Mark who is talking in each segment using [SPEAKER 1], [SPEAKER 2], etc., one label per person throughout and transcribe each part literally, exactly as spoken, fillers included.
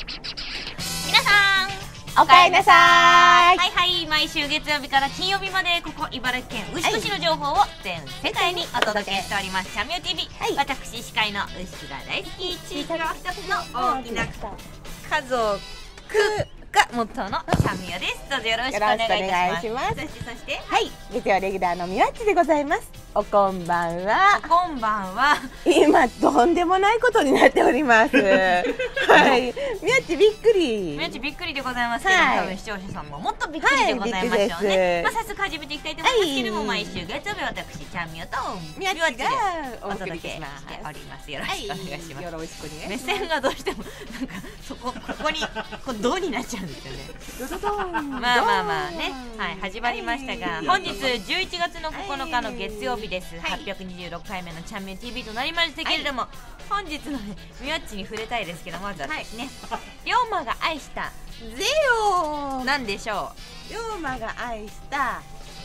[SPEAKER 1] 皆さん
[SPEAKER 2] おかえりなさーい。
[SPEAKER 1] はいはい、毎週月曜日から金曜日までここ茨城県牛久市の情報を全世界にお届けしております、チャンミオ ティーブイ、はい、私司会の牛久が大好き地域の一つの大きな家族がモットーのチャンミオです。どうぞよろしくお願いいたします。そしてそしてはい
[SPEAKER 2] 月曜レギュラーのみわっちでございます。おこんばんは。
[SPEAKER 1] おこんばんは。
[SPEAKER 2] 今とんでもないことになっておりますはい、みわっちびっくり
[SPEAKER 1] みわっちびっくりでございますけど、はい、多分視聴者さんももっとびっくりでございましょうね、はい、まあ早速始めていきたいと思いますけども、はい、毎週月曜日私チャンミオとみわっちがお届けしております。よろしくお願いします。よろしくね。目線がどうしてもなんかそこここにこう銅になっちゃうんですよねまあまあまあね、はい、始まりましたが、本日じゅういちがつのここのかの月曜日です。はっぴゃくにじゅうろっかいめのチャンミオ ティーブイ となりましたけれども、本日のねみわっちに触れたいですけど、まずはですね、龍馬が愛した
[SPEAKER 2] ゼオ
[SPEAKER 1] なんでしょ
[SPEAKER 2] う。龍馬が愛した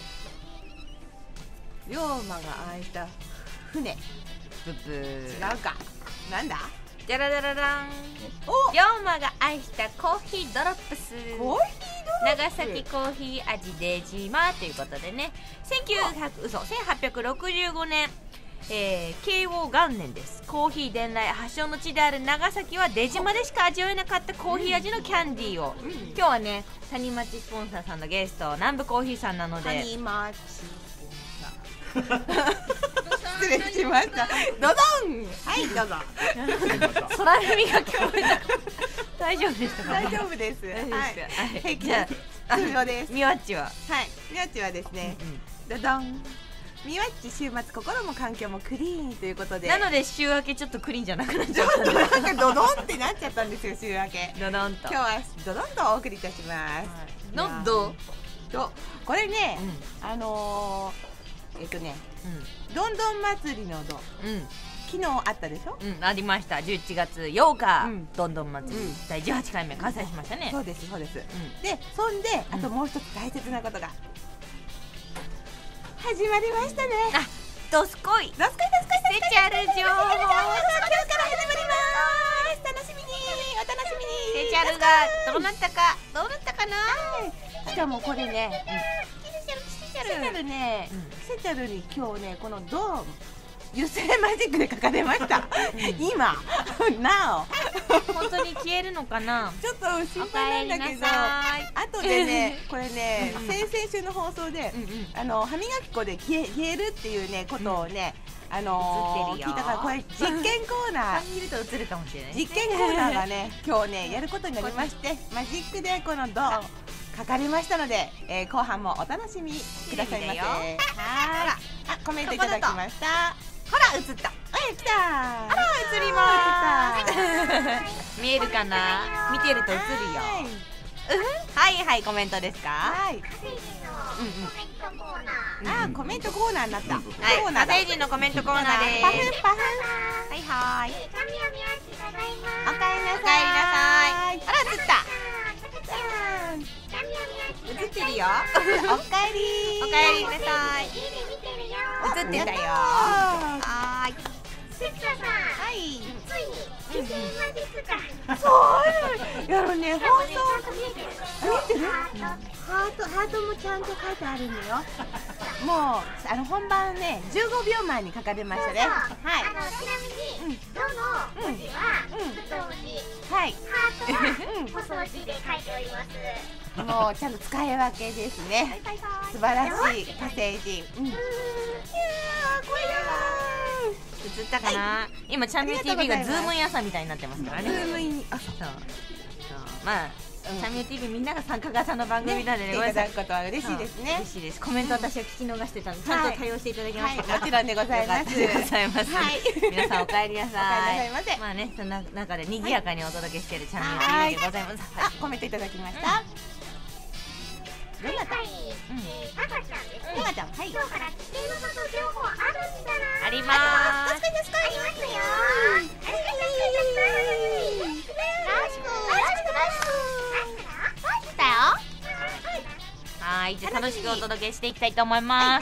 [SPEAKER 2] 龍馬が愛した船。
[SPEAKER 1] ブブー。
[SPEAKER 2] 違うか。なんだ。
[SPEAKER 1] じゃららららん。龍馬が愛したコーヒードロップス。
[SPEAKER 2] コーヒードロップス。
[SPEAKER 1] 長崎コーヒー味出島ということでね、せんきゅうひゃく嘘せんはっぴゃくろくじゅうごねん、えー、慶応元年です。コーヒー伝来発祥の地である長崎は出島でしか味わえなかったコーヒー味のキャンディーを、うん、今日はね谷町スポンサーさんのゲスト南部コーヒーさんなので、
[SPEAKER 2] 谷町スポンサー失礼しました。どどん。はいどうぞ。
[SPEAKER 1] 空耳が聞こえた。大丈夫ですか。
[SPEAKER 2] 大丈夫です。はい。じゃあ通常です。
[SPEAKER 1] みわっちは。
[SPEAKER 2] はい。みわっちはですね。どどん。みわっち週末心も環境もクリーンということで。
[SPEAKER 1] なので週明けちょっとクリーンじゃなくなっちゃった。
[SPEAKER 2] なんかドドンってなっちゃったんですよ週明け。
[SPEAKER 1] ドドンと。
[SPEAKER 2] 今日はドドンとお送りいたします。
[SPEAKER 1] のど。
[SPEAKER 2] ど。これね、あのえっとね。どんどん祭りのど、昨日あったでしょ。
[SPEAKER 1] うん、ありました。じゅういちがつようかどんどん祭りだいじゅうはちかいめ開催しましたね。
[SPEAKER 2] そうですそうです。でそんであともう一つ大切なことが始まりましたね。
[SPEAKER 1] あ、どすこい
[SPEAKER 2] どすこいどすこい
[SPEAKER 1] スペシャル情報、今日から
[SPEAKER 2] 始まります。楽しみにお楽しみに。
[SPEAKER 1] スペシャルがどうなったかどうなったかな。
[SPEAKER 2] しかもこれね
[SPEAKER 1] スペ
[SPEAKER 2] シャルね、スペシャルに今日ねこのドーム油性マジックで書かれました今な
[SPEAKER 1] お本当に消えるのかな。
[SPEAKER 2] ちょっと心配なんだけど、あとでねこれね先々週の放送であの歯磨き粉で消え消えるっていうねことをねあの聞いたから、これ実験コーナー
[SPEAKER 1] 見ると映るかもしれない。
[SPEAKER 2] 実験コーナーがね今日ねやることになりまして、マジックでこのドーム書かれましたので、えー、後半もお楽しみくださいませ。はい、あ、コメントいただきました。
[SPEAKER 1] ほら映った。
[SPEAKER 2] え、来た。あ
[SPEAKER 1] ら映りました。見えるかな。見てると映るよ。はいはい、コメントですか。はい。
[SPEAKER 2] あ、コメントコーナーになった。はい、
[SPEAKER 1] 火星人のコメントコーナーです。
[SPEAKER 2] パフンパフン。
[SPEAKER 1] はいはい。
[SPEAKER 2] おかえりなさい。
[SPEAKER 1] おかえりなさい。あら映った。映ってるよ。
[SPEAKER 2] おかえり。
[SPEAKER 1] おかえりなさい。映ってたよ。はーい。
[SPEAKER 2] はい。
[SPEAKER 3] ついに油性マジックか。
[SPEAKER 2] そうやろね。放送見てる？ハートハートもちゃんと書いてあるのよ。もうあの本番ねじゅうごびょうまえに書かれましたね。はい。
[SPEAKER 3] あのちなみにどの文字は太字、
[SPEAKER 2] はい。
[SPEAKER 3] ハートは細字で書いております。
[SPEAKER 2] もうちゃんと使い分けですね。素晴らしい火星人。うん。いやーこれ
[SPEAKER 1] 映ったかな。今チャンミオ ティーブイ がズームイン朝みたいになってますからね。
[SPEAKER 2] ズームイン朝。
[SPEAKER 1] そう。まあチャンミオ ティーブイ みんなが参加型の番組なんでね。
[SPEAKER 2] ごめんなさい。いただくことは嬉しいですね。
[SPEAKER 1] 嬉しいです。コメント私は聞き逃してたんでちゃんと対応していただきました。
[SPEAKER 2] もちろんでございます。
[SPEAKER 1] でございます。皆さんお帰りなさい。
[SPEAKER 2] お帰りなさいませ。
[SPEAKER 1] まあねそんな中で賑やかにお届けしているチャンミオ ティーブイ でございます。
[SPEAKER 2] あ、コメントいただきました。どなた？
[SPEAKER 3] はい、タカちゃんですね。
[SPEAKER 2] タカちゃん、はい。
[SPEAKER 3] 今日から規定のこと情報あるんだな。
[SPEAKER 1] ありまーす。
[SPEAKER 3] ありますよ。よろしくよろしくよろしくよろしく
[SPEAKER 1] 来たよ。はい、じゃあ楽しくお届けしていきたいと思います。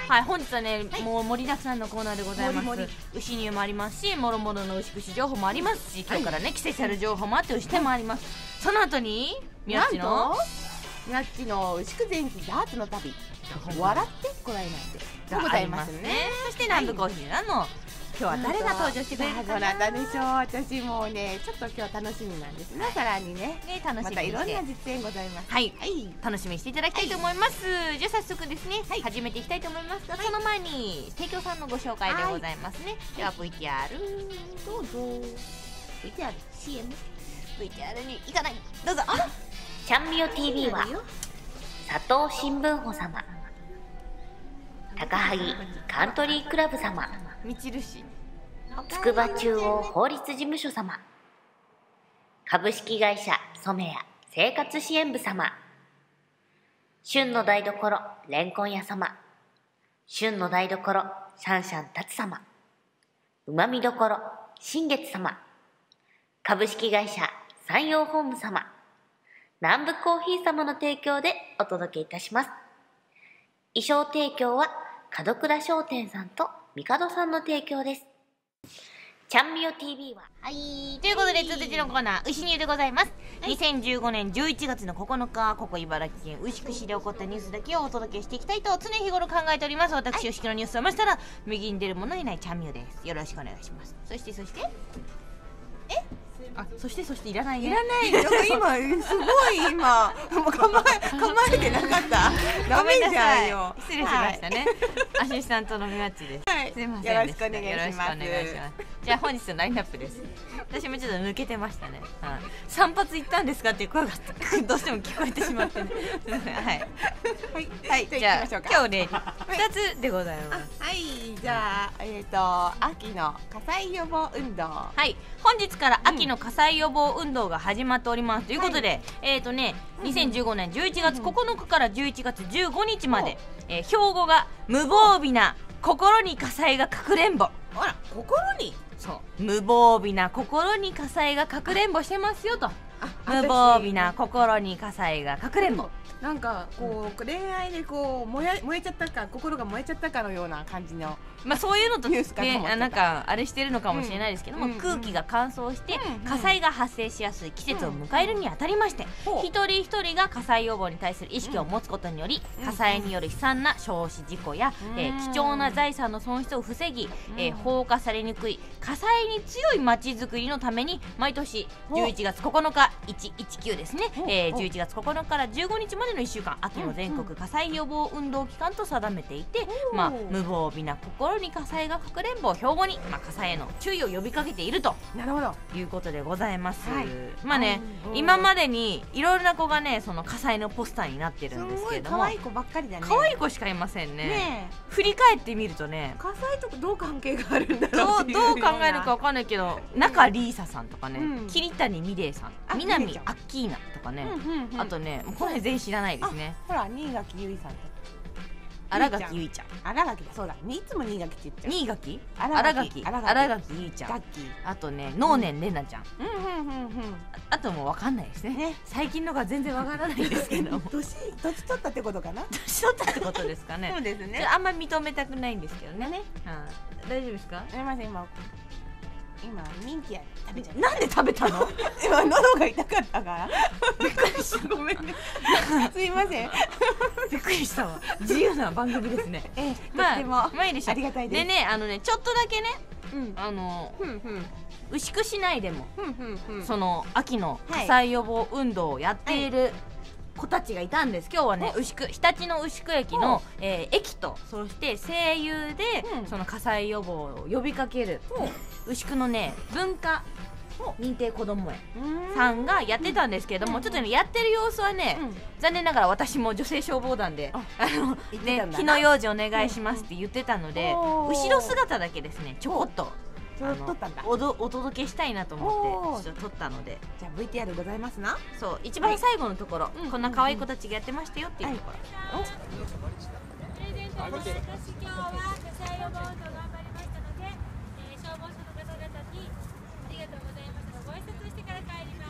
[SPEAKER 1] はい、本日はね、もう盛りだくさんのコーナーでございます。牛乳もありますし、もろもろの牛串情報もありますし、今日からね、季節ある情報もあって牛手もあります。その後にみなっちの
[SPEAKER 2] みなっちの牛久前期ダーツの旅、笑ってこらえないでございますね。
[SPEAKER 1] そして南部コーヒーなの今日は誰が登場してくれるかな。
[SPEAKER 2] どなたでしょう。私もうねちょっと今日楽しみなんですね。さらにねまたいろんな実演ございます。
[SPEAKER 1] はい、楽しみにしていただきたいと思います。じゃあ早速ですね始めていきたいと思いますが、その前に提供さんのご紹介でございますね。では ブイティーアール どうぞ。 ブイティーアール シーエム ブイティーアール に行かない、どうぞ。
[SPEAKER 4] ちゃんみよ ティービー は佐藤新聞補様、高萩カントリークラブ様、
[SPEAKER 1] みちるし
[SPEAKER 4] 筑波中央法律事務所様、株式会社染谷生活支援部様、旬の台所レンコン屋様、旬の台所シャンシャンたつ様、うまみどころ新月様、株式会社山陽ホーム様、南部コーヒー様の提供でお届けいたします。衣装提供は門倉商店さんと帝さんの提供です。ちゃんみよ ティービー は
[SPEAKER 1] はい、ということで続いてのコーナー牛乳でございます。はい、にせんじゅうごねんじゅういちがつのここのか、ここ茨城県牛久市で起こったニュースだけをお届けしていきたいと常日頃考えております。私、牛久のニュースをましたら右に出るものいないちゃんみよです。よろしくお願いします。そしてそしてえあ、そしてそしていらないね。
[SPEAKER 2] いらない。今すごい今もう構え構えてなかった。ダメじゃんよ。
[SPEAKER 1] 失礼しましたね。アシスタントのみまっちです。すいません。
[SPEAKER 2] よろしくお願いします。
[SPEAKER 1] じゃあ本日のラインナップです。私もちょっと抜けてましたね。散髪行ったんですかっていう声がどうしても聞こえてしまってね。はいはい。じゃあ今日ねふたつでございます。
[SPEAKER 2] はい。じゃあえっと秋の火災予防運動。
[SPEAKER 1] はい。本日から秋の火災予防運動が始まっておりますということで、えっとねにせんじゅうごねんじゅういちがつここのかからじゅういちがつじゅうごにちまで標語が無防備な心に火災がかくれんぼ。
[SPEAKER 2] あら、心に
[SPEAKER 1] そう無防備な心に火災がかくれんぼしてますよと。無防備な心に火災がかくれんぼ。
[SPEAKER 2] なんかこう恋愛でこう燃え燃えちゃったか心が燃えちゃったかのような感じの、
[SPEAKER 1] まあそういうのとねなんかあれしてるのかもしれないですけども、空気が乾燥して火災が発生しやすい季節を迎えるにあたりまして、一人一人が火災予防に対する意識を持つことにより、火災による悲惨な焼死事故や貴重な財産の損失を防ぎ、放火されにくい火災に強い街づくりのために毎年じゅういちがつここのかいちいちきゅうですね、じゅういちがつここのかからじゅうごにちまでのいっしゅうかん、秋の全国火災予防運動期間と定めていて、まあ、無防備な心に火災がかくれんぼを標語に、まあ、火災への注意を呼びかけているということでございます。はい、まあね、今までにいろいろな子がねその火災のポスターになってるんですけれども、
[SPEAKER 2] 可愛い子ばっかりだね。
[SPEAKER 1] 可愛い子しかいませんね。ね振り返ってみるとね、
[SPEAKER 2] 火災とどう関係があるんだろうっていう
[SPEAKER 1] どう考えるかわかんないけど、中里依紗さんとかね、うん、桐谷美玲さん、南アッキーナとかね、あとねこの辺全員知らないですね。
[SPEAKER 2] ほら新垣結衣さんと
[SPEAKER 1] 新垣結衣ちゃん、
[SPEAKER 2] 新垣だそうだ、いつも新垣って言っちゃう。
[SPEAKER 1] 新垣新垣新垣結衣ちゃん、あとね能年玲奈ちゃん、あともうわかんないですね。最近のが全然わからないですけど、
[SPEAKER 2] 年年取ったってことかな。
[SPEAKER 1] 年取ったってことですかね。
[SPEAKER 2] そうですね。
[SPEAKER 1] あんまり認めたくないんですけどね。大丈夫ですか。
[SPEAKER 2] すみません、今今ミンティア食べちゃった。
[SPEAKER 1] なんで食べたの？
[SPEAKER 2] 今喉が痛かったからびっくりした。ごめんね。すいません。
[SPEAKER 1] びっくりしたわ。自由な番組ですね。
[SPEAKER 2] ええ、とっても
[SPEAKER 1] まあいいでしょ。
[SPEAKER 2] ありがたいです。
[SPEAKER 1] でね、あのねちょっとだけね、あの牛久市内でもその秋の火災予防運動をやっている子たちがいたんです。今日はね牛久日立の牛久駅の、えー、駅とそして声優で、うん、その火災予防を呼びかける、うん、牛久のね文化認定こども園さんがやってたんですけれども、うん、ちょっとねやってる様子はね、うん、残念ながら私も女性消防団であの、ね、火の用心お願いしますって言ってたので、うん、後ろ姿だけですねちょこっと
[SPEAKER 2] 撮ったんだ。
[SPEAKER 1] おどお届けしたいなと思ってちょっと撮ったので、
[SPEAKER 2] じゃあ ブイティーアール ございますな。
[SPEAKER 1] そう一番最後のところ、はい、こんな可愛い子たちがやってましたよっていうところ、はい、
[SPEAKER 5] プレゼントを私今日は火災予防運動頑張りましたので、えー、消防署の方々にありがとうございましたのご挨拶してから帰ります。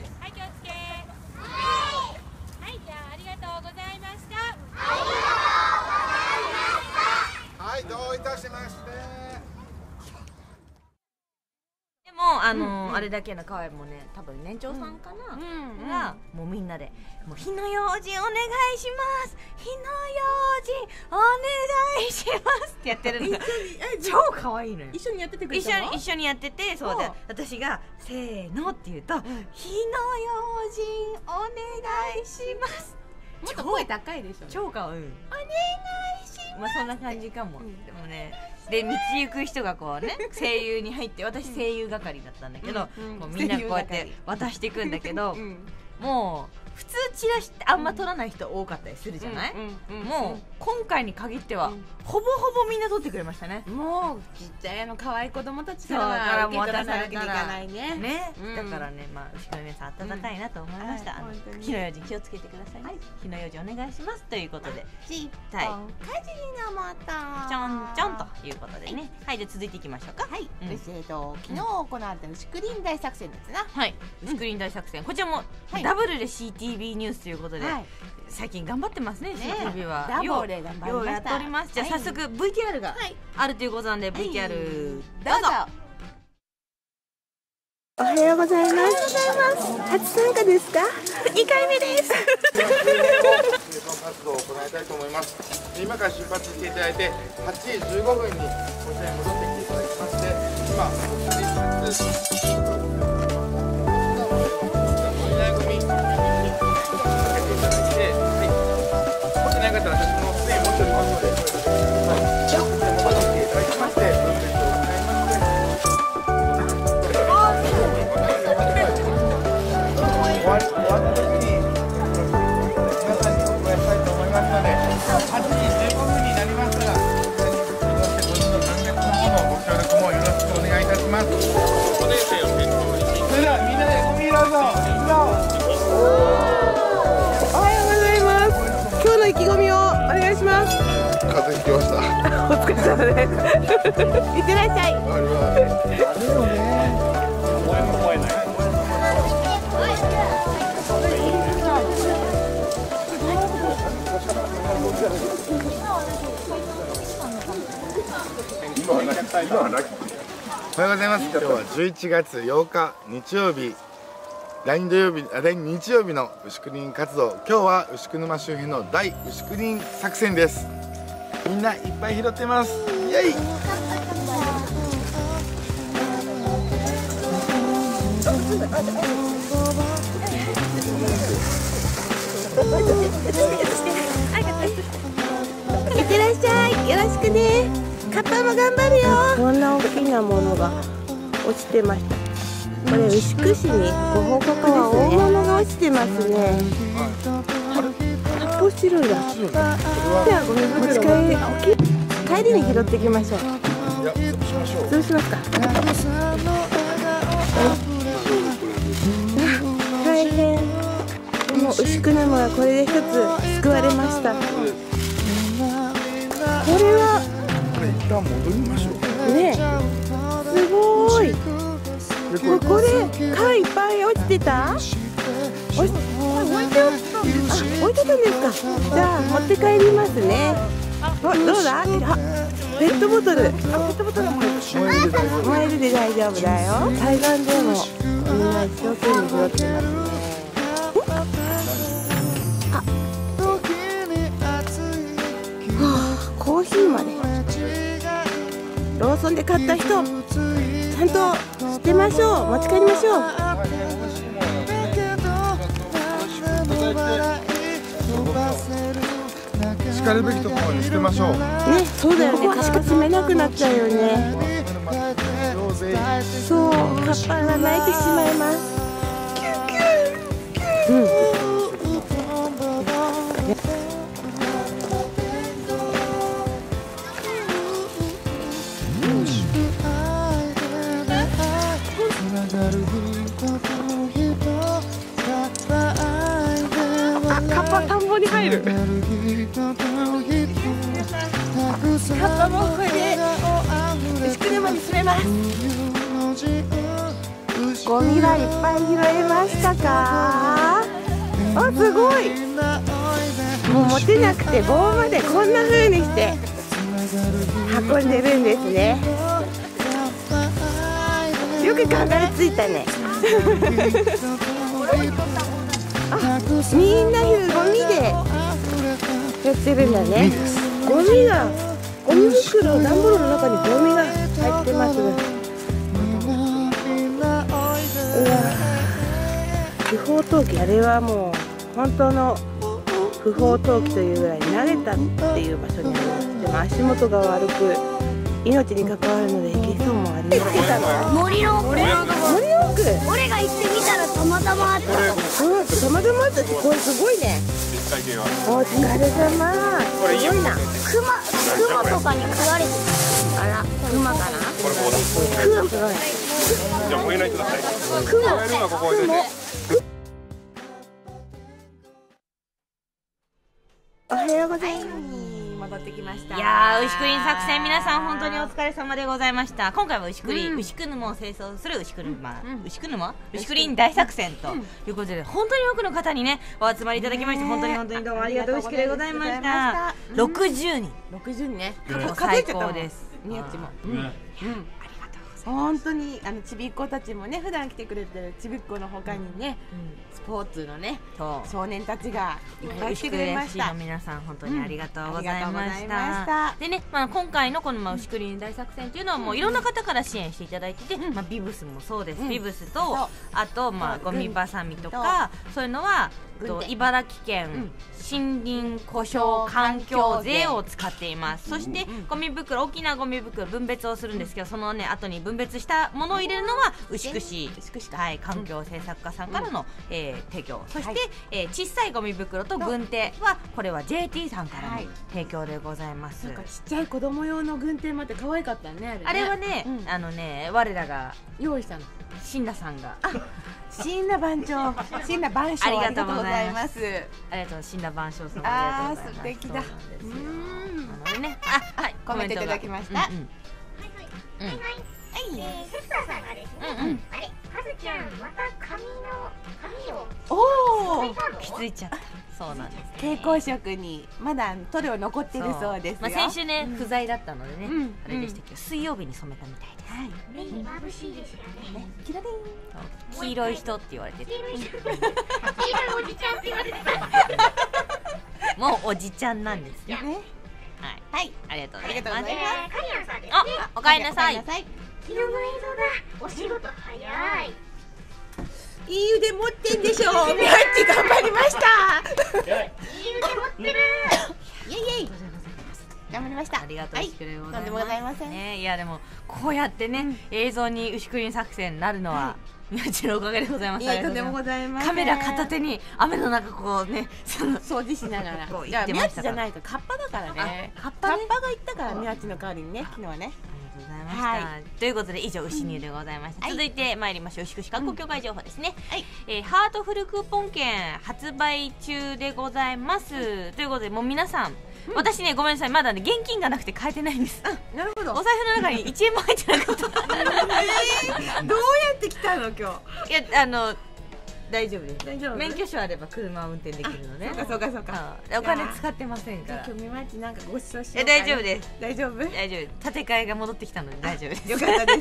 [SPEAKER 5] はい、気をつけ。はい、はい、じゃあありがとうございました。ありがとうございました。
[SPEAKER 1] あのあれだけの可愛いもね、多分年長さんかながもうみんなでもう火の用心お願いします、火の用心お願いしますってやってるのが超可愛いのよ。
[SPEAKER 2] 一緒にやっててくれ
[SPEAKER 1] 一緒に一緒にやってて、そうで私がせーのって言うと火の用心お願いします。
[SPEAKER 2] もっと声高いでしょ。
[SPEAKER 1] 超可愛い。お願いします。まあそんな感じかも。でもね。で道行く人がこうね声優に入って、私声優係だったんだけど、もうみんなこうやって渡していくんだけど、もう普通チラシってあんま撮らない人多かったりするじゃない。もう今回に限ってはほぼほぼみんな撮ってくれましたね。
[SPEAKER 2] もうちっちゃいあの可愛い子供たちから
[SPEAKER 1] も渡されてい
[SPEAKER 2] かないね。
[SPEAKER 1] ね、だからね、まあ牛久の皆さん温かいなと思いました。あの火の用心気をつけてください。火の用心お願いしますということで、
[SPEAKER 2] ちっぽん火事になまった
[SPEAKER 1] ちょんちょんということでね。はい、じゃあ続いていきましょうか。
[SPEAKER 2] はい、えっと昨日行われた牛久林大作戦ですな。
[SPEAKER 1] はい、牛久林大作戦、こちらもダブルで シーティービー ニュースということで、最近頑張ってますね。 シーティービー は
[SPEAKER 2] ダブルで頑張りました。
[SPEAKER 1] やっております。じゃあ早速 ブイティーアール があるということなんで ブイティーアール どうぞ。
[SPEAKER 2] おはようございます。初参加ですか？にかいめです。
[SPEAKER 6] 活動を行いたいと思います。今から出発していただいてはちじじゅうごふんにこちらに戻ってきていただきまして、今出発ご依頼組にかけていただいて、はい、持ってない方は私もすでに持っておりますので声かけてください。じゃあ戻っていただきまして、終わった時に皆さんにお伝えしたいと思いますので、はちじじゅうごふんになりましたら、そしてご自身の参列の方のご協力もよろしくお願いいたします。ごねん生を先頭に、それではみんなでごみ色ぞ。
[SPEAKER 2] おはようございます。今日の意気込みをお願いします。
[SPEAKER 6] 風邪ひきました。
[SPEAKER 2] お疲れ様です。いってらっしゃい。
[SPEAKER 6] あれはね。燃えも燃えない。おはようございます。今日はじゅういちがつようか日曜日、だいに土曜日、だいに日曜日の牛久林活動。今日は牛久沼周辺の大牛久林作戦です。みんないっぱい拾ってます。イエイ。
[SPEAKER 2] いってらっしゃい。よろしくね。カッパも頑張るよ。こんな大きなものが落ちてました。これ牛久市にご報告は大物が落ちてますね。発泡スチロールだ。ではゴミ袋帰り帰りに拾ってきましょう。
[SPEAKER 6] いや、そうしましょう。
[SPEAKER 2] そうしますか。大変。でも牛久沼はこれで一つ救われました。これは
[SPEAKER 6] これ一旦戻りましょう。
[SPEAKER 2] ね、すごい。これ缶いっぱい落ちてた？置いて置いてたんですか。じゃあ持って帰りますね。どうだ？あ、ペットボトル。あ、ペットボトルも燃えるで大丈夫だよ。海岸でもみんな一生懸命拾ってますね。あ、はあ、コーヒーまで。ローソンで買った人、ちゃんと捨てましょう。持ち帰りましょう。
[SPEAKER 6] しかるべきところに捨てましょう。
[SPEAKER 2] ね、そうだよね。確か積めなくなっちゃうよね。そう、カッパが泣いてしまいます。うん。あ、カッパ田んぼに入る。カッパもこれで牛久沼に住めます。ゴミはいっぱい拾えましたか？あ、すごい。もう持てなくて棒までこんな風にして運んでるんですね。よよく考えついたね。あ、みんなゴミでやってるんだね。ゴミが、ゴミ袋、段ボールの中にゴミが入ってます。うわ、不法投棄、あれはもう本当の不法投棄というぐらい投げたっていう場所にあります。でも足元が悪く命に関わるので消そうもありません。
[SPEAKER 3] 森の奥、
[SPEAKER 2] 森の奥、
[SPEAKER 3] 俺が行ってみたらたまたまあった。
[SPEAKER 2] そう、たまたまあったって、これすごいね。お疲れ様。すごいな。
[SPEAKER 3] クマ、クマとかに食われてた。
[SPEAKER 2] あら、クマかな。クマすごい。
[SPEAKER 7] じゃあ燃えないください。
[SPEAKER 2] クマ、
[SPEAKER 7] 燃えるのはここ置いといて。
[SPEAKER 2] おはようございます。戻ってきました。
[SPEAKER 1] いやー、牛クリーン作戦、皆さん本当にお疲れ様でございました。今回は牛クリーン、牛久沼を清掃する牛久沼、牛久沼、牛クリーン大作戦ということで、本当に多くの方にねお集まりいただきまして、本当に本当にどうもありがとう牛久でございました。ろくじゅうにん、
[SPEAKER 2] ろくじゅうにんね。
[SPEAKER 1] 最高です。
[SPEAKER 2] 宮地も。うん。本当にあのちびっ子たちもね、普段来てくれてるちびっ子のほかにね、スポーツのね少年たちがいっぱい来てくれました。
[SPEAKER 1] 皆さん本当にありがとうございました。でね、まあ今回のこのまあ牛クリーン大作戦というのはもういろんな方から支援していただいてて、まあビブスもそうです。ビブスとあとまあゴミばさみとかそういうのは茨城県森林故障環境税を使っています。そしてゴミ袋、大きなゴミ袋分別をするんですけど、そのね後に分別したものを入れるのは牛久市、はい、環境政策課さんからの、えー、提供。そして、はい、えー、小さいゴミ袋と軍手はこれは ジェーティー さんからの提供でございます。
[SPEAKER 2] なんかちっちゃい子供用の軍手まで可愛かったね。
[SPEAKER 1] あれはね、うん、あのね我らが
[SPEAKER 2] 用意したの。
[SPEAKER 1] 新田さんが。
[SPEAKER 2] 新田番長、新田番長、ありがとうございます。
[SPEAKER 1] ありがとう、新田番長さん。
[SPEAKER 2] ああ、素敵だ。
[SPEAKER 1] うん。なのでね、
[SPEAKER 2] あ、はい、コメントいただきました。はいはい。
[SPEAKER 3] はいはい。えー、セスターさんがですね、あれ、はずちゃんまた髪の髪を
[SPEAKER 2] おお
[SPEAKER 1] 気づいちゃった。そうなんです。
[SPEAKER 2] 蛍光色にまだ塗料残ってるそうですよ。
[SPEAKER 1] まあ先週ね不在だったのでね、あれでしたけど水曜日に染めたみたいです。はい。
[SPEAKER 3] 目に眩しいですよね。
[SPEAKER 2] キラリン。
[SPEAKER 1] 黄色い人って言われてる。
[SPEAKER 3] 黄色い人。黄色いおじちゃんって言われて
[SPEAKER 1] た。もうおじちゃんなんですよ。ね。はい。はい。ありがとうございます。
[SPEAKER 3] カリアンさんですね。
[SPEAKER 1] あ、おかえりなさい。
[SPEAKER 3] 昨日の映像だ。お仕事早い。
[SPEAKER 2] いい腕持ってんでしょ。みやっち頑張りました。
[SPEAKER 3] いい腕持ってる。
[SPEAKER 2] イエイイエイ。頑張りました。
[SPEAKER 1] ありがとうございます。
[SPEAKER 2] とんでもございません。
[SPEAKER 1] ね、いやでもこうやってね映像に牛クリーン作戦になるのはみやちのおかげでございます。
[SPEAKER 2] とんでもございます。
[SPEAKER 1] カメラ片手に雨の中こうね
[SPEAKER 2] その掃除しながら。じゃあみやちじゃないとカッパだからね。カッパが行ったからみやちの代わりにね昨日はね。
[SPEAKER 1] ございました、はい、ということで以上牛乳でございました、うん、続いて参りましょう。牛久市観光協会情報ですね、うん、はい、えー、ハートフルクーポン券発売中でございます、うん、ということでもう皆さん、うん、私ねごめんなさいまだね現金がなくて買えてないんです。
[SPEAKER 2] なるほど。
[SPEAKER 1] お財布の中にいちえんも入ってなかった。
[SPEAKER 2] えー、どうやって来たの今日。い
[SPEAKER 1] やあの大丈夫です。大丈夫。免許証あれば車を運転できるのね。
[SPEAKER 2] そうかそうかそうか。
[SPEAKER 1] お金使ってませんから。
[SPEAKER 2] 今日みまちなんかご馳走し
[SPEAKER 1] ようかな。大丈夫です。
[SPEAKER 2] 大丈夫？
[SPEAKER 1] 大丈夫。建て替えが戻ってきたので大丈夫です。
[SPEAKER 2] よかったです。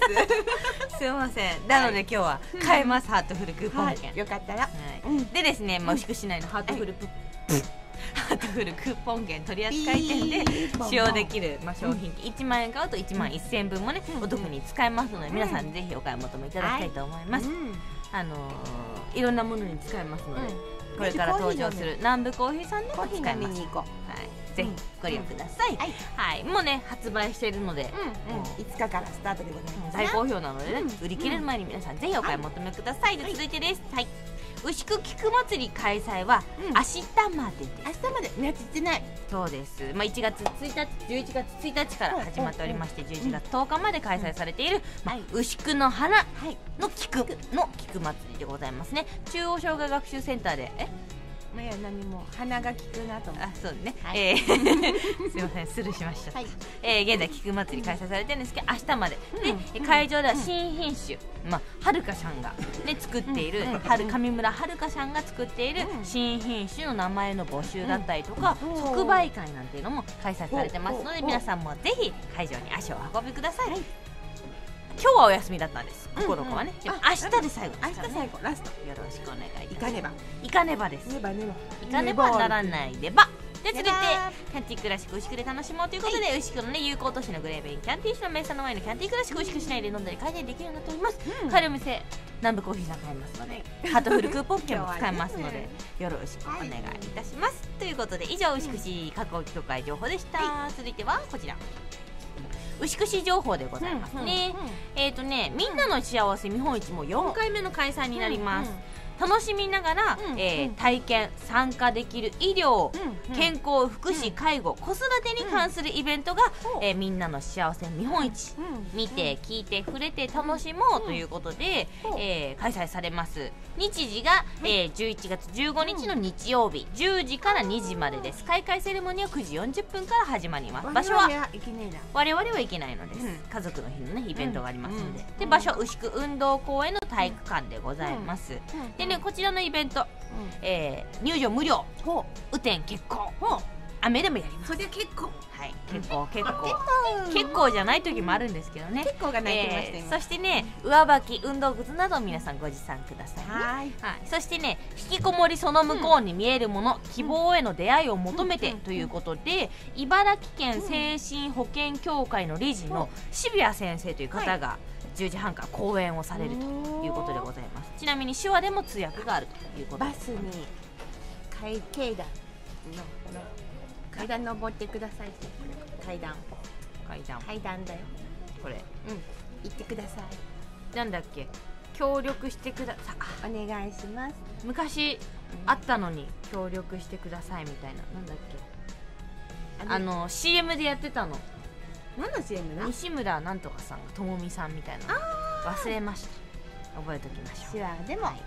[SPEAKER 1] すいません。なので今日は買えますハートフルクーポン券。
[SPEAKER 2] よかったら。
[SPEAKER 1] でですね、まあ牛久市内のハートフルハートフルクーポン券取扱店で使用できるまあ商品いちまんえん買うといちまんせんぶんもねお得に使えますので皆さんぜひお買い求めいただきたいと思います。あのいろんなものに使えますので、これから登場する南部コーヒーさんでも使えます。はい、ぜひご利用ください。はい、もうね発売しているので、
[SPEAKER 2] いつかからスタートでございます。
[SPEAKER 1] 大好評なのでね、売り切れる前に皆さんぜひお買い求めください。続いてです。はい。牛久菊祭り開催は明日までです。
[SPEAKER 2] 明日までね、つってない。
[SPEAKER 1] そうです。まあいちがつついたち、じゅういちがつついたちから始まっておりまして、じゅういちがつとおかまで開催されているまあ牛久の花の菊の菊祭りでございますね。中央障害学習センターでえ。
[SPEAKER 2] いや何も鼻が利くなと思って。
[SPEAKER 1] あ、そうね。ええすみませんスルーしました。え現在菊祭り開催されてるんですけど明日までで会場では新品種まあはるかさんがね作っているはる上村はるかさんが作っている新品種の名前の募集だったりとか即売会なんていうのも開催されてますので皆さんもぜひ会場に足をお運びください。 今日はお休みだったんです。ここの子はね。でも明日で最後
[SPEAKER 2] 明日最後ラスト。
[SPEAKER 1] よろしくお願いいたします。
[SPEAKER 2] 行かねば
[SPEAKER 1] 行かねばです。
[SPEAKER 2] ねばねば
[SPEAKER 1] 行かねばならないでば。で続いてキャンティークラシック牛久で楽しもうということで、牛久のね友好都市のグレーベインキャンティー市の名産のワインのキャンティークラシック牛久市内で飲んだり買いたりできるようになっております。買えるお店南部コーヒーさん買えますので、ハートフルクーポン券も使えますのでよろしくお願いいたします。ということで以上牛久市観光協会情報でした。続いてはこちら牛久市情報でございますね。えっとねみんなの幸せ見本市もよんかいめの開催になります。楽しみながら、うんえー、体験参加できる医療、うん、健康福祉、うん、介護子育てに関するイベントが、うんえー、みんなの幸せ見本市、うん、見て聞いて触れて楽しもうということで、うんえー、開催されます。日時が、うんえー、じゅういちがつじゅうごにちの日曜日じゅうじからにじまでです。開会セレモニーはくじよんじゅっぷんから始まります。場所は我々は行けないのです、うん、家族の日のねイベントがありますので、うん、で場所は牛久運動公園の体育館でございます。うんうんでね、こちらのイベント、うんえー、入場無料、雨天決行、雨でもやります。
[SPEAKER 2] それは結構
[SPEAKER 1] はい結構結構結構じゃない時もあるんですけどね。
[SPEAKER 2] 結構が泣いてました、
[SPEAKER 1] えー、そしてね上履き運動靴など皆さんご持参くださいね。はい、はい、そしてね引きこもりその向こうに見えるもの、うん、希望への出会いを求めてということで、うん、茨城県精神保健協会の理事の渋谷先生という方が、はいじゅうじはんから講演をされるということでございます。ちなみに手話でも通訳があるということで
[SPEAKER 2] バスに階階段の階段登ってください。階段
[SPEAKER 1] 階段
[SPEAKER 2] 階段だよ
[SPEAKER 1] これ。うん
[SPEAKER 2] 行ってください。
[SPEAKER 1] なんだっけ協力してくださ
[SPEAKER 2] いお願いします。
[SPEAKER 1] 昔あったのに協力してくださいみたいななんだっけあの シーエム でやってたの。
[SPEAKER 2] 何の シーエム だ？
[SPEAKER 1] 西村なんとかさんともみさんみたいな忘れました。覚えておきましょう。
[SPEAKER 2] 手話でも、はい、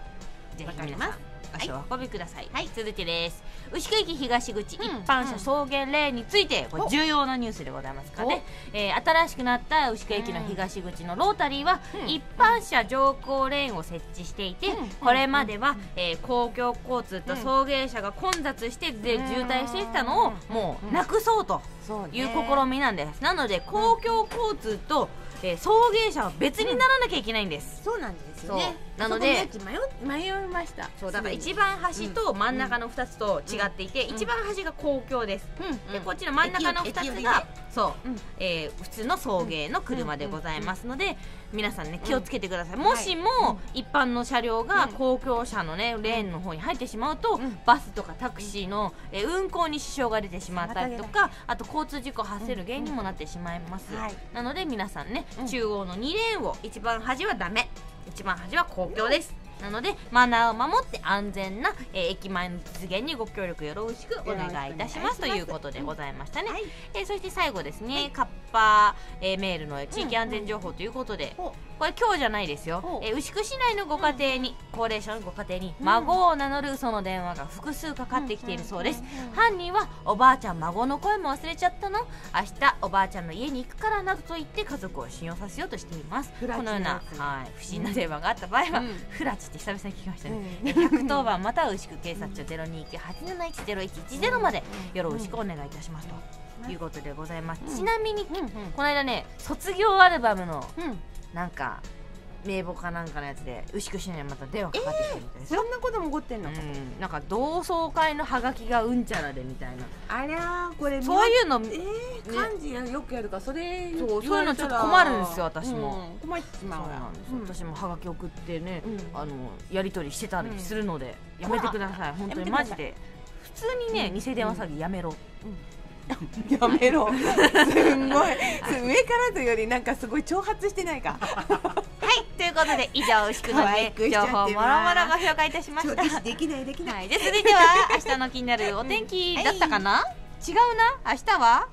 [SPEAKER 1] ぜひ皆さん足をお運びください。はい、続いてです。牛久駅東口、うん、一般車送迎レーンについてこれ重要なニュースでございますからね、えー、新しくなった牛久駅の東口のロータリーは、うん、一般車乗降レーンを設置していて、うん、これまでは、えー、公共交通と送迎車が混雑してで渋滞してきたのをもうなくそうという試みなんです。なので公共交通とえー、送迎車は別にならなきゃいけないんです、
[SPEAKER 2] うん、そうなんですよね。
[SPEAKER 1] なので
[SPEAKER 2] 迷いました。
[SPEAKER 1] そうだから一番端と真ん中のふたつと違っていて、うん、一番端が公共です、うん、でこっちの真ん中のふたつがそう、うんえー、普通の送迎の車でございますので、皆さんね気をつけてください、うん、もしも、はい、一般の車両が公共車のねレーンの方に入ってしまうと、うん、バスとかタクシーの、えー、運行に支障が出てしまったりとか、あと交通事故発生の原因にもなってしまいます、はい、なので皆さんね、うん、中央のにレーンを一番端はダメ、一番端は公共です。なのでマナーを守って安全な、えー、駅前の実現にご協力よろしくお願いいたしますということでございましたね、うんはいえー、そして最後ですね、はい、カッパー、えー、メールの地域安全情報ということで、うんうん、これ今日じゃないですよ、えー、牛久市内のご家庭に、うん、高齢者のご家庭に孫を名乗る嘘の電話が複数かかってきているそうです、うんうん、犯人はおばあちゃん孫の声も忘れちゃったの、明日おばあちゃんの家に行くからなどと言って家族を信用させようとしています。このような、はい、不審な電話があった場合は、うん、フラチって久々に聞きましたね、うん、ひゃくとおばんまたは牛久警察署 ゼロにきゅうはちなないちゼロいちいちゼロ までよろしくお願いいたしますということでございます、うん、ちなみに、うんうん、この間ね卒業アルバムの、うん、なんか名簿かなんかのやつで牛久市にまた電話かかってきてるみたいですよ、
[SPEAKER 2] えー、そんなことも起こってんの、うん、
[SPEAKER 1] なんか同窓会のハガキがうんちゃらでみたいな、
[SPEAKER 2] あらーこれ
[SPEAKER 1] そういうの、
[SPEAKER 2] えー、漢字よくやるからそれ
[SPEAKER 1] そうそういうのちょっと困るんですよ私も、
[SPEAKER 2] うん、困ってしまう
[SPEAKER 1] そうなんです、うん、私もハガキ送ってね、うん、あのやり取りしてたりするので、うん、やめてください、本当にマジで普通にね、うん、偽電話詐欺やめろ、うん
[SPEAKER 2] やめろすんごい上からというよりなんかすごい挑発してないか
[SPEAKER 1] はいということで以上牛久のね情報もろもろご紹介いたしました。
[SPEAKER 2] できないできない、
[SPEAKER 1] はい、で続いては明日の気になるお天気だったかな、はい、違うな明日ははい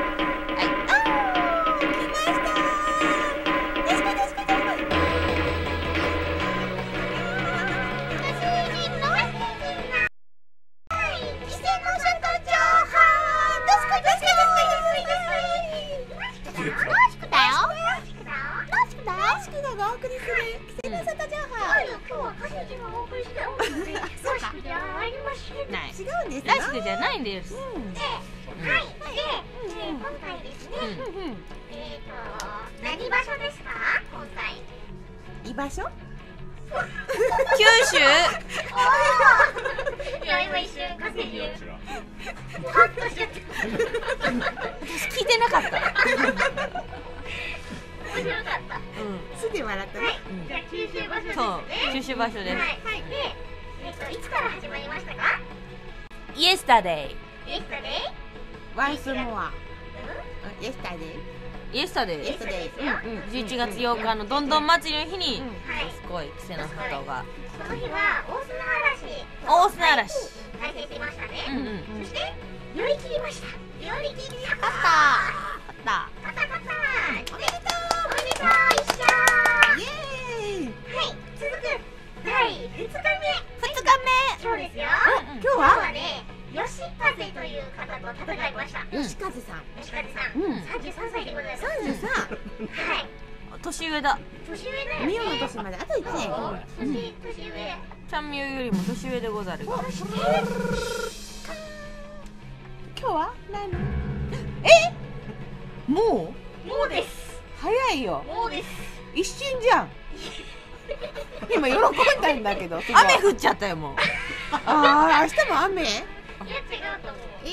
[SPEAKER 2] あー来ましたー確かに確かに確かにお送りする季節の外情報。
[SPEAKER 3] 今日はカジキがお送りしておるので、らしくじゃありません。
[SPEAKER 2] 違うんです
[SPEAKER 1] らしくじゃないんです。
[SPEAKER 3] で、はい。で、今回ですね、えっと何場所ですか？今
[SPEAKER 2] 居場所？
[SPEAKER 1] 九州。
[SPEAKER 3] いや今一瞬稼ぎをパッとしちゃった。
[SPEAKER 1] 私聞いてなかった。
[SPEAKER 3] 面白かった。
[SPEAKER 2] すで笑ったね。
[SPEAKER 3] じゃあ九州場所ですね。
[SPEAKER 1] そう、九州場所です。
[SPEAKER 3] はい。で、えっといつから始まりましたか？
[SPEAKER 1] イエスタデ
[SPEAKER 3] イエスタデイ？
[SPEAKER 2] ワンスモア。イエスタデイ。
[SPEAKER 1] イ。イエスタデイ。
[SPEAKER 2] イエスタデイ。
[SPEAKER 1] じゅういちがつようかのどんどん祭りの日に、
[SPEAKER 3] はい。
[SPEAKER 1] すごいクセの鳩が。
[SPEAKER 3] その日は大砂嵐。
[SPEAKER 1] 大砂嵐。
[SPEAKER 3] 開催していましたね。
[SPEAKER 1] うんうん。
[SPEAKER 3] そして寄り切りました。寄り切りました。
[SPEAKER 1] あった。
[SPEAKER 3] 勝った勝った。おめでとう。おめでとう。一緒。
[SPEAKER 2] イエーイ。
[SPEAKER 3] はい。続く第二日目。
[SPEAKER 1] 二日
[SPEAKER 3] 今日ですよ。
[SPEAKER 2] 今日は
[SPEAKER 3] 今日はね、吉風という方と戦いました。
[SPEAKER 2] 吉風さん。
[SPEAKER 3] 吉風さん。
[SPEAKER 2] うん
[SPEAKER 3] 三十三歳でございます。
[SPEAKER 2] 三十三。
[SPEAKER 3] はい。
[SPEAKER 1] 目。年上だ。
[SPEAKER 3] 年上だよね。
[SPEAKER 2] ミオの年まであと一年。
[SPEAKER 3] 年年上。
[SPEAKER 1] ちゃんみよよりも年上でござるが。
[SPEAKER 3] そして
[SPEAKER 2] 今日は何？も
[SPEAKER 3] もうです。
[SPEAKER 2] う？早いよ。
[SPEAKER 3] もうです。
[SPEAKER 2] 一瞬じゃん。今喜んだんだけど。すごい
[SPEAKER 1] 雨降っちゃったよもう。
[SPEAKER 2] ああ、明日も雨？
[SPEAKER 3] いや違うと思う。
[SPEAKER 2] え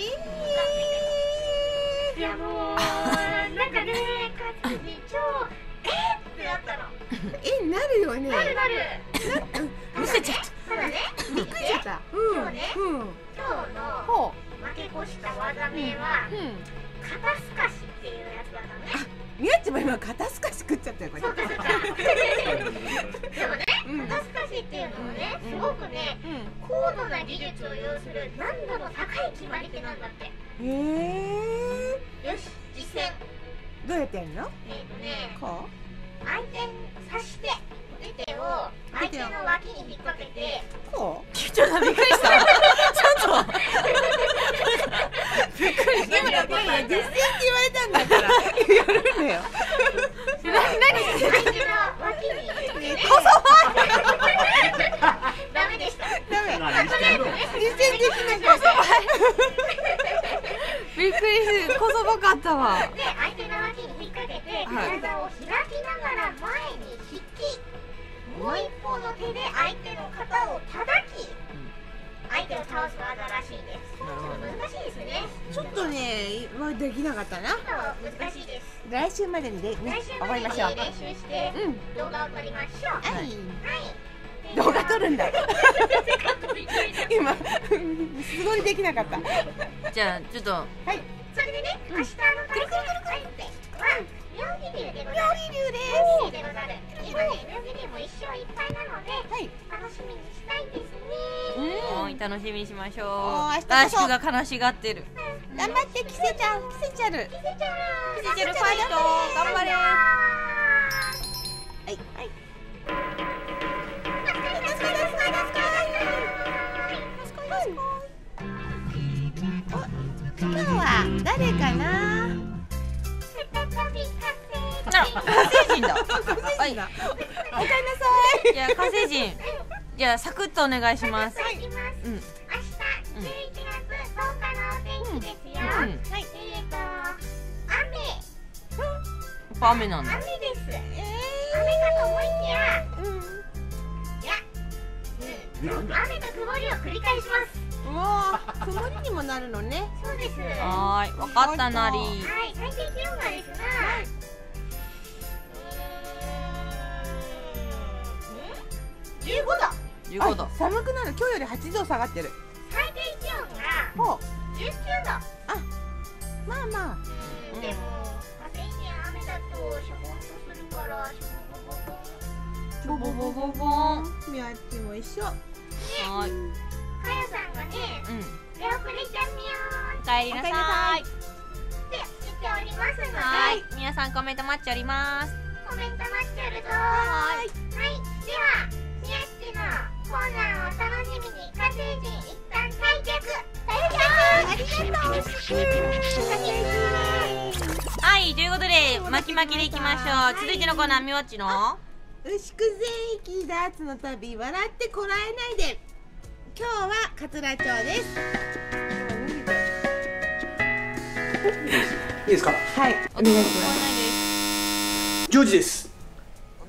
[SPEAKER 3] いやもうなんかね、勝つに超えーってなったの。
[SPEAKER 2] え、え、なるよね。
[SPEAKER 3] なるなる。
[SPEAKER 1] むせちゃった。
[SPEAKER 3] ただね、
[SPEAKER 2] びっくりしちゃった。うん。
[SPEAKER 3] 今日ね
[SPEAKER 2] うん。
[SPEAKER 3] 今日の
[SPEAKER 2] ほ
[SPEAKER 3] 負け越した技名は
[SPEAKER 2] う。うん。
[SPEAKER 3] 肩すかしっていうやつだったのね。
[SPEAKER 2] みやっちも今肩すかし食っちゃったよこれ。
[SPEAKER 3] そうかそうか。でもね、
[SPEAKER 2] うん
[SPEAKER 3] 肩すかしっていうのはね、すごくね、
[SPEAKER 2] うん。
[SPEAKER 3] 高度な技術を要する難度の高い決まり手なんだって。
[SPEAKER 2] へえ。
[SPEAKER 3] よし、実践。
[SPEAKER 2] どうやってやるの？
[SPEAKER 3] えっとね、
[SPEAKER 2] こ
[SPEAKER 3] 相手に刺して手を相手の脇に引っ掛けて、
[SPEAKER 2] う？こう？
[SPEAKER 1] ちょっとびっくりした。ちょっと。びっくりした。
[SPEAKER 2] 今いやいや実践って言われたんだからやるんだよ。
[SPEAKER 1] 何
[SPEAKER 3] 相手の脇に
[SPEAKER 2] ね
[SPEAKER 3] こそダメでした。
[SPEAKER 2] ダメ。
[SPEAKER 3] とりあえずね、
[SPEAKER 2] 実践できなかった。
[SPEAKER 1] びっくりしてこそばかったわ。
[SPEAKER 3] で、相手の脇に引っ掛けて、体を開きながら前に引き、もう一方の手で相手の肩を叩き、相手を倒す技らしいです。ちょっと難しいですね。
[SPEAKER 2] ちょっとね、まあできなかったな。
[SPEAKER 3] ちょっと難しいです。
[SPEAKER 2] 来週までにでね
[SPEAKER 3] 来週
[SPEAKER 2] 終わ
[SPEAKER 3] までに
[SPEAKER 2] りましょう。
[SPEAKER 3] 練習して
[SPEAKER 2] うん。
[SPEAKER 3] 動画を撮りましょう。はい。
[SPEAKER 2] はい。
[SPEAKER 3] はい。
[SPEAKER 2] 動画撮るんだ。今すごいできなかった。
[SPEAKER 1] じゃあちょっと
[SPEAKER 2] はい。
[SPEAKER 3] それでね、明日の体勢に入っては妙義龍でござる。
[SPEAKER 2] 料理流で
[SPEAKER 3] 妙義龍でござる。今ね、妙義龍も一勝一敗なので、
[SPEAKER 2] す。はい。
[SPEAKER 3] 楽しみにしたいですね。
[SPEAKER 1] はい楽しみにしましょう。
[SPEAKER 2] おー明日こそ
[SPEAKER 1] ラッシュが悲しがってる。
[SPEAKER 2] 頑張ってキセちゃん、キセチャル。
[SPEAKER 3] キセちゃん、
[SPEAKER 1] キセチャルファイト頑張れ。
[SPEAKER 2] はい。はい。今日は誰かな。
[SPEAKER 1] あら火星人だ。はい。
[SPEAKER 2] おかえりなさ
[SPEAKER 1] じゃあ火星人。じゃあサクッとお願いします。
[SPEAKER 3] はい、いきます。
[SPEAKER 1] うん。
[SPEAKER 3] 明日じゅういちがつとおかのお天気ですよ。
[SPEAKER 1] うん。
[SPEAKER 3] はい、えーと雨、
[SPEAKER 1] やっぱ雨なんだ。
[SPEAKER 3] 雨です。雨かと思いきや、
[SPEAKER 2] うん。
[SPEAKER 3] いや、うん、雨と曇りを繰り返します。
[SPEAKER 2] もう曇りにもなるのね。
[SPEAKER 3] そうです。
[SPEAKER 1] はーい、わかったなり。
[SPEAKER 3] はい、最低気温がですが、
[SPEAKER 2] じゅうごど。
[SPEAKER 1] じゅうごど
[SPEAKER 2] あ。寒くなる。今日よりはちど下がってる。
[SPEAKER 3] 最低気温が
[SPEAKER 2] ほう。
[SPEAKER 3] じゅうきゅうど。
[SPEAKER 2] まあまあ。
[SPEAKER 3] うん、でも、暑いね、雨だとしょぼんとするから、しょぼんぼぼぼ。
[SPEAKER 1] ボボボボボン。
[SPEAKER 2] みやっちも一緒。
[SPEAKER 1] はーい。うん。
[SPEAKER 3] かやさんがね、出遅れちゃみよ
[SPEAKER 1] おかえりなさい。
[SPEAKER 3] ーって言っておりますので、
[SPEAKER 1] はーい。皆さんコメント待っております。
[SPEAKER 3] コメント待ってるぞー。
[SPEAKER 1] はーい。
[SPEAKER 3] はい、では、みやっちのコーナーを楽しみに、火星人一旦退却。退却。ありがとう。
[SPEAKER 1] はい、ということで巻き巻きでいきましょう。続いてのコーナーみわっちの。
[SPEAKER 2] 牛久全域ダーツの旅、笑ってこらえないで。今日は桂町です。
[SPEAKER 8] いいですか。
[SPEAKER 2] はい、お願いします。
[SPEAKER 8] ジョージです。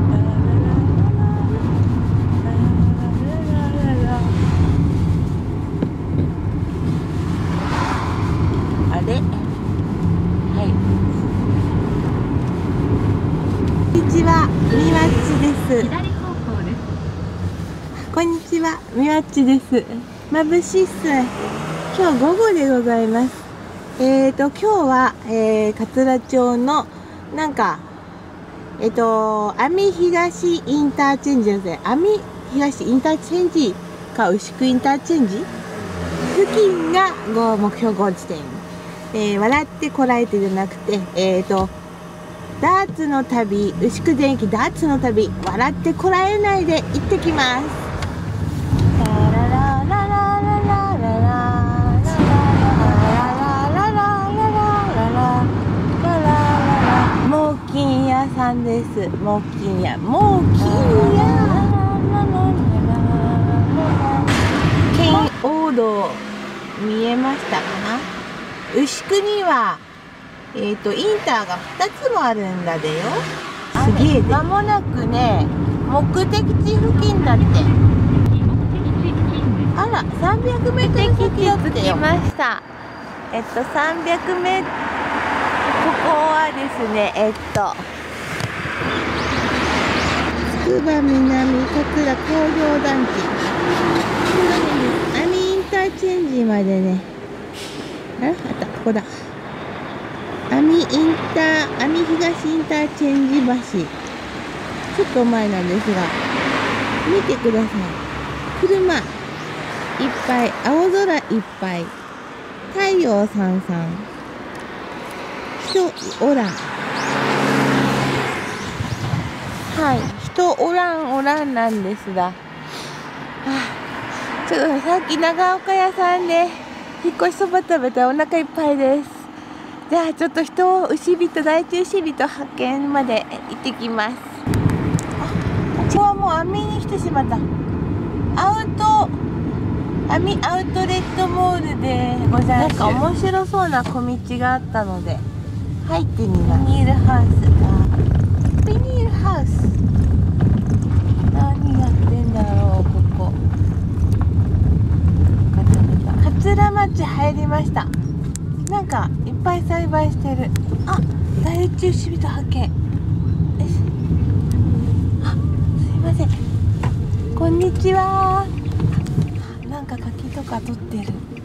[SPEAKER 2] あれ、はい。こんにちは、みわっちです。左方向です。こんにちは、みわっちです。眩しいっす。今日午後でございます。えーと今日は、えー、桂町のなんかえっ、ー、と阿見東インターチェンジですね。阿見東インターチェンジか牛久インターチェンジ付近がご目標ゴール地点。えー、笑ってこらえてじゃなくて、えっ、ー、とダーツの旅、牛久全域ダーツの旅、笑ってこらえないで行ってきます。猛禽屋さんです。猛禽屋、猛禽屋。圏央道見えましたかな。牛久にはえっとインターがふたつもあるんだでよ。すげえ。間もなくね、目的地付近だって。あら、さんびゃくメートル先だってよ。着きました。えっとさんびゃくメートル、ここはですね、えっとつくば南桂工業団地。阿見インターチェンジまでね。あら、あった、ここだ。阿見インター、阿見東インターチェンジ橋。ちょっと前なんですが、見てください。車いっぱい、青空いっぱい、太陽さんさん、人おらん。はい、人おらんおらんなんですが、はあ、ちょっとさっき長岡屋さんで引っ越しそば食べてお腹いっぱいです。じゃあちょっと人牛人、第一牛人発見まで行ってきます。あ、ここはもう阿見に来てしまった。アウト阿見アウトレットモールでございます。なんか面白そうな小道があったので入ってみます。ビニールハウスが、ビニールハウス、何やってんだろうここ。桂町入りました。なんかいっぱい栽培してる。あ、第一牛人発見。あ、すいません、こんにちは。なんか柿とか取ってる。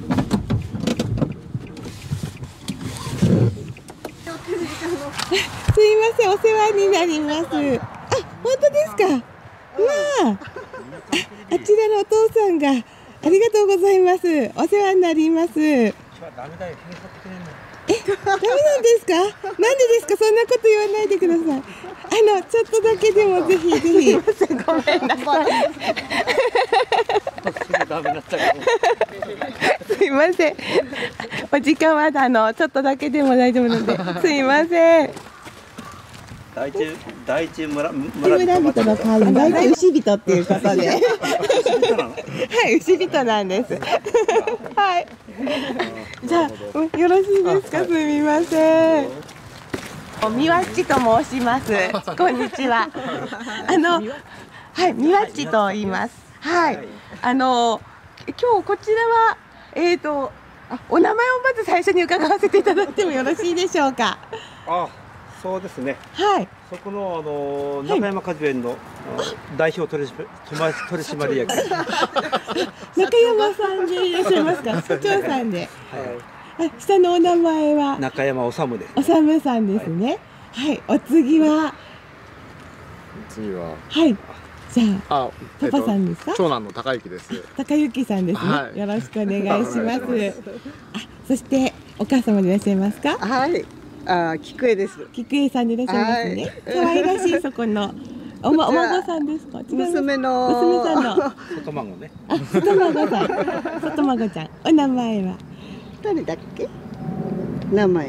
[SPEAKER 2] すいません、お世話になります。あ、本当ですか。まあ、あちらのお父さんがありがとうございます。お世話になります。え、 ダメなんですか？なんでですか？そんなこと言わないでください。あのちょっとだけでもぜひぜひ。ごめんなさい。すいません。お時間はあのちょっとだけでも大丈夫なので、すいません。
[SPEAKER 8] 第一第一村
[SPEAKER 2] 村人の会員、第一牛人っていうことで。はい、牛人なんです。はい。じゃあよろしいですか？すみません。みわっちと申します。こんにちは。あのはい、みわっちと言います。はい。あの今日こちらはえっとお名前をまず最初に伺わせていただいてもよろしいでしょうか？
[SPEAKER 8] あ、そうですね。
[SPEAKER 2] はい。
[SPEAKER 8] そこのあの中山果樹園の代表取締取締役。
[SPEAKER 2] 中山さんでいらっしゃいますか？社長さんで。はい。下のお名前は
[SPEAKER 8] 中山治です。
[SPEAKER 2] 治さんですね。はい。お次は。
[SPEAKER 6] 次は。
[SPEAKER 2] はい。じゃあ。
[SPEAKER 6] あ、
[SPEAKER 2] パパさんですか？
[SPEAKER 6] 長男の高之です。
[SPEAKER 2] 高之さんですね。
[SPEAKER 6] はい、
[SPEAKER 2] よろしくお願いします。あ、そしてお母様でいらっしゃいますか？
[SPEAKER 9] はい。あ、菊江です。
[SPEAKER 2] 菊江さんでいらっしゃいますね。可愛らしいそこのおまお孫さんですか？
[SPEAKER 9] 娘の
[SPEAKER 2] 娘さんの
[SPEAKER 8] 外孫ね。
[SPEAKER 2] あ、外孫さん。外孫ちゃん。お名前は
[SPEAKER 9] 誰だっけ？名前。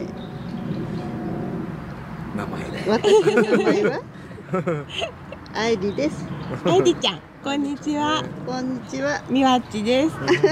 [SPEAKER 8] 名前ね。
[SPEAKER 9] 私の名前はアイリです。
[SPEAKER 2] アイリちゃん。こんにちは。
[SPEAKER 9] こんにちは。
[SPEAKER 2] みわっちです。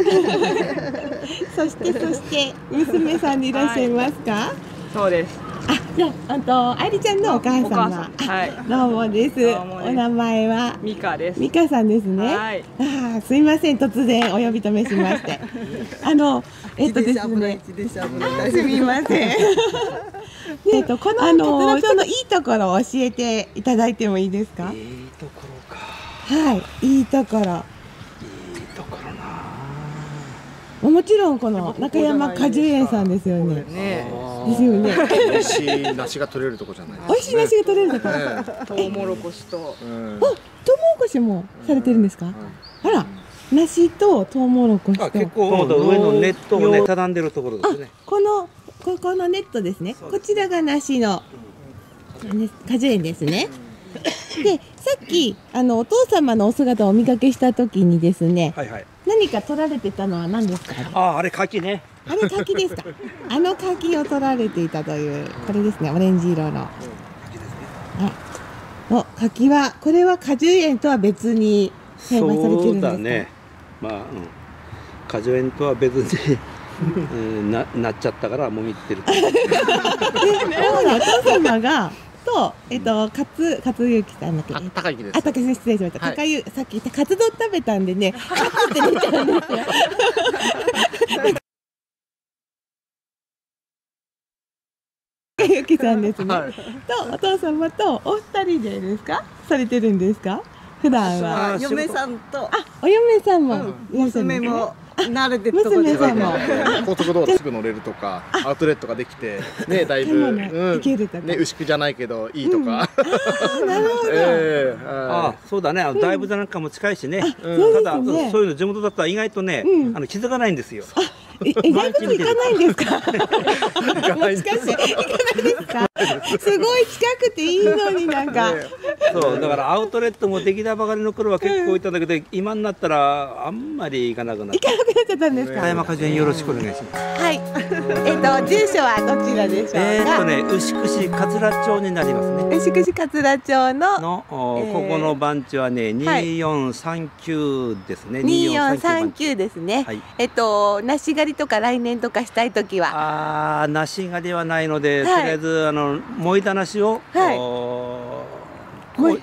[SPEAKER 2] そしてそして娘さんでいらっしゃいますか？
[SPEAKER 10] そうです。
[SPEAKER 2] あ、じゃあ、あと愛理ちゃんのお母様。はい。どうもです。お名前は
[SPEAKER 10] ミカです。
[SPEAKER 2] ミカさんですね。はい。あ、すいません、突然お呼び止めしまして。あの、えっとですね。すみません。えっと、このあの、そのいいところを教えていただいてもいいですか？
[SPEAKER 8] いいところか。
[SPEAKER 2] はい、いいところ。
[SPEAKER 8] いいところな。
[SPEAKER 2] もちろんこの中山果樹園さんですよね。ですよね。
[SPEAKER 6] 美味しい梨が取れるとこじゃない。
[SPEAKER 2] 美味しい梨が取れるとこ。
[SPEAKER 10] トウモロコシと。お、
[SPEAKER 2] トウモロコシもされてるんですか？あら、梨とトウモロコシと。
[SPEAKER 8] 結構上のネットをね畳んでるところですね。
[SPEAKER 2] このここのネットですね。こちらが梨の果樹園ですね。で、さっきあのお父様のお姿をお見かけした時にですね、はいはい、何か取られてたのは何ですか？
[SPEAKER 8] あ、あれ柿ね。
[SPEAKER 2] あれ柿ですか？あの柿を取られていたというこれですね、オレンジ色の。あ、お柿はこれは果樹園とは別に栽培されてるんですか？そうだね。
[SPEAKER 8] まあ、うん、果樹園とは別にうん、な, なっちゃったからもみってる。なる
[SPEAKER 2] ほど、お父様が。と、えっと、かつ、かつゆきさんだっけ。
[SPEAKER 6] 高之です。
[SPEAKER 2] あ、高之、失礼しました。高ゆ、さっき言ったカツ丼食べたんでね。カツって出ちゃうんですよ。高之さんですね。と、お父様と、お二人でですか。されてるんですか。普段は。
[SPEAKER 9] 嫁さんと。
[SPEAKER 2] あ、お嫁さんも。
[SPEAKER 9] 娘も。慣れてるとこ
[SPEAKER 2] ろで
[SPEAKER 6] 高速道路すぐ乗れるとかアウトレットができてね、だいぶね、牛久じゃないけどいいとか。
[SPEAKER 2] なるほど。
[SPEAKER 8] あ、そうだね。大仏なんかも近いしね。ただそういうの地元だったら意外とね、あの気づかないんですよ。
[SPEAKER 2] え、大仏行かないんですか？もしかして行かないですか？すごい近くていいのになんか。
[SPEAKER 8] そうだからアウトレットもできたばかりの頃は結構行ったんだけど、今になったらあんまり行かなくなっ
[SPEAKER 2] 行かなくなっちゃったんですか？
[SPEAKER 8] 中山果樹園よろしくお願いします。
[SPEAKER 2] はい。えっと住所はどちらでしょうか？
[SPEAKER 8] えっとね、牛久市桂町になりますね。
[SPEAKER 2] 牛久市桂町の
[SPEAKER 8] のここの番地はねによんさんきゅうですね。
[SPEAKER 2] によんさんきゅうですね。えっと梨狩りとか来年とかしたいときは。
[SPEAKER 8] ああ、梨狩りはないので、とりあえずあのもいだ梨を、うん、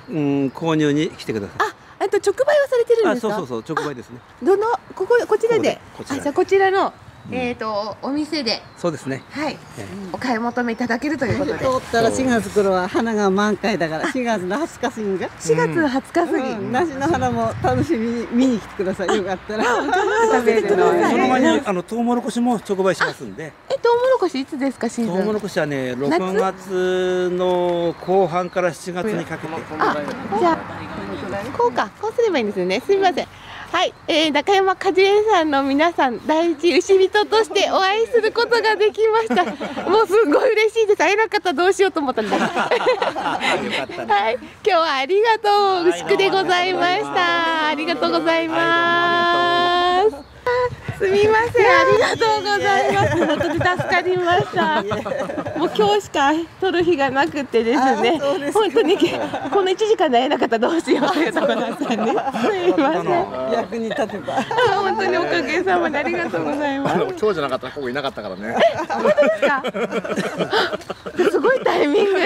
[SPEAKER 8] 購入に来てください。
[SPEAKER 2] あ、あと直売はされてるんですか？
[SPEAKER 8] そうそうそう、直売ですね。
[SPEAKER 2] どのこここちらで、あ、じゃあこちらのえっとお店で、
[SPEAKER 8] そうですね。
[SPEAKER 2] はい、お買い求めいただけるということで。
[SPEAKER 9] 通ったらしがつ頃は花が満開だからしがつのはつか過ぎが。
[SPEAKER 2] しがつのはつか過ぎ。
[SPEAKER 9] 梨の花も楽しみに見に来てください。よかったら。
[SPEAKER 2] 食べるの。
[SPEAKER 8] その前にあのトウモロコシも直売しますんで。
[SPEAKER 2] え、トウモロコシいつですかシーズン？
[SPEAKER 8] トウモロコシはね、ろくがつの後半からしちがつにかけて。
[SPEAKER 2] あ、じゃあこうか、こうすればいいんですよね。すみません。 はい、えー、中山果樹園さんの皆さん、第一牛人としてお会いすることができました。もうすごい嬉しいです。会えなかったらどうしようと思ったんで。はい、今日はありがとう、牛久でございました。ありがとうございます。すみません、ありがとうございます。本当に助かりました。もう今日しか取る日がなくてですね。本当にこのいちじかんで会えなかったらどうしようというところだったんで。すみません。
[SPEAKER 9] 役に立てば。
[SPEAKER 2] 本当におかげさまでありがとうございます。
[SPEAKER 6] 今日じゃなかったらここいなかったからね。
[SPEAKER 2] 本当ですか。すごいタイミング。嬉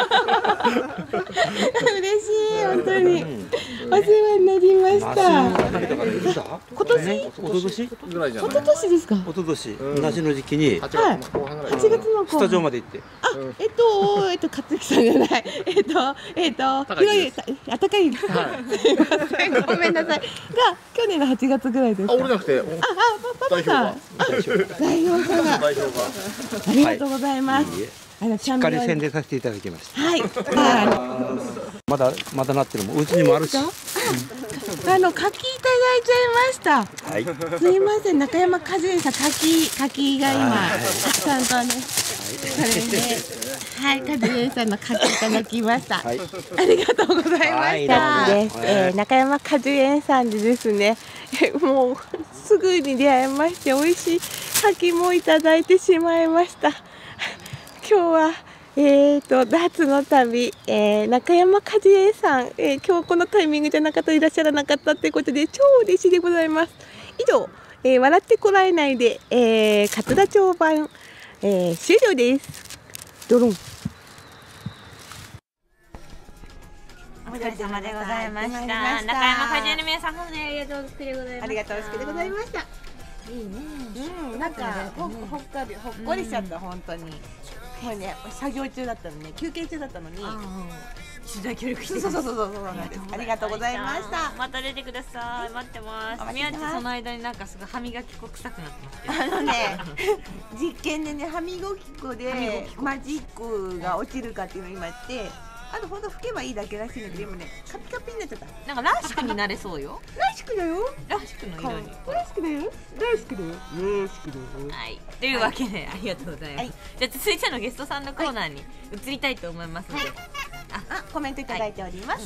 [SPEAKER 2] しい、本当に。お世話になりました。今年。
[SPEAKER 11] おととしぐらいじゃない。
[SPEAKER 2] おととしですか。
[SPEAKER 11] おととし同じの時期に。
[SPEAKER 2] はい。はちがつの
[SPEAKER 11] スタジオまで行って。
[SPEAKER 2] あ、えっとえっと勝木さんじゃない。えっとえっと広いあたかいですか。すいません、ごめんなさい。が去年のはちがつぐらいですか。
[SPEAKER 6] あ、俺じゃなくて。あ、
[SPEAKER 2] あ、パパさん。代表さんが。ありがとうございます。
[SPEAKER 11] しっかり宣伝させていただきました。
[SPEAKER 2] はい。
[SPEAKER 11] まだまだなってるもん。うちにもあるし。
[SPEAKER 2] あの柿いただいちゃいました。はい。すいません、中山果樹園さん柿柿が今ちゃんとね。それで、はい、果樹園さんの柿いただきました。ありがとうございました。です。え中山果樹園さんでですね、もうすぐに出会いまして美味しい柿もいただいてしまいました。今日は。えーとダーツの旅、えー、中山果樹園さん、えー、今日このタイミングじゃなかったらいらっしゃらなかったということで超嬉しいでございます。以上、えー、笑ってこらえないで、えー、勝田町版、えー、終了です。ドロン。
[SPEAKER 1] お疲れ様でございました。中山果樹園の皆さん、本当にありがとうございました。
[SPEAKER 2] ありがとうございました。いいね。うん、なんかほっかりほっこりしちゃった、本当に。もうね、作業中だったのね、休憩中だったのに。取材協力して。そうそうそうそうそうなんです。ありがとうございました。
[SPEAKER 1] また出てください。待ってます。宮地その間になんかすごい歯磨き粉臭くなってますけど。
[SPEAKER 2] あのね、実験でね、歯磨き粉でマジックが落ちるかっていうのを今やって。あとほんと拭けばいいだけらしいんだけど、でもね、カピカピになっちゃった。
[SPEAKER 1] なんかラシクになれそうよ。
[SPEAKER 2] ラシクだよ。
[SPEAKER 1] ラシクの色に。
[SPEAKER 2] ラシクだよ。ラシクだよ。ラシクだよ。
[SPEAKER 1] はい。というわけで、ありがとうございます。じゃあ続いてのゲストさんのコーナーに移りたいと思いますので。
[SPEAKER 2] あ、コメントいただいております。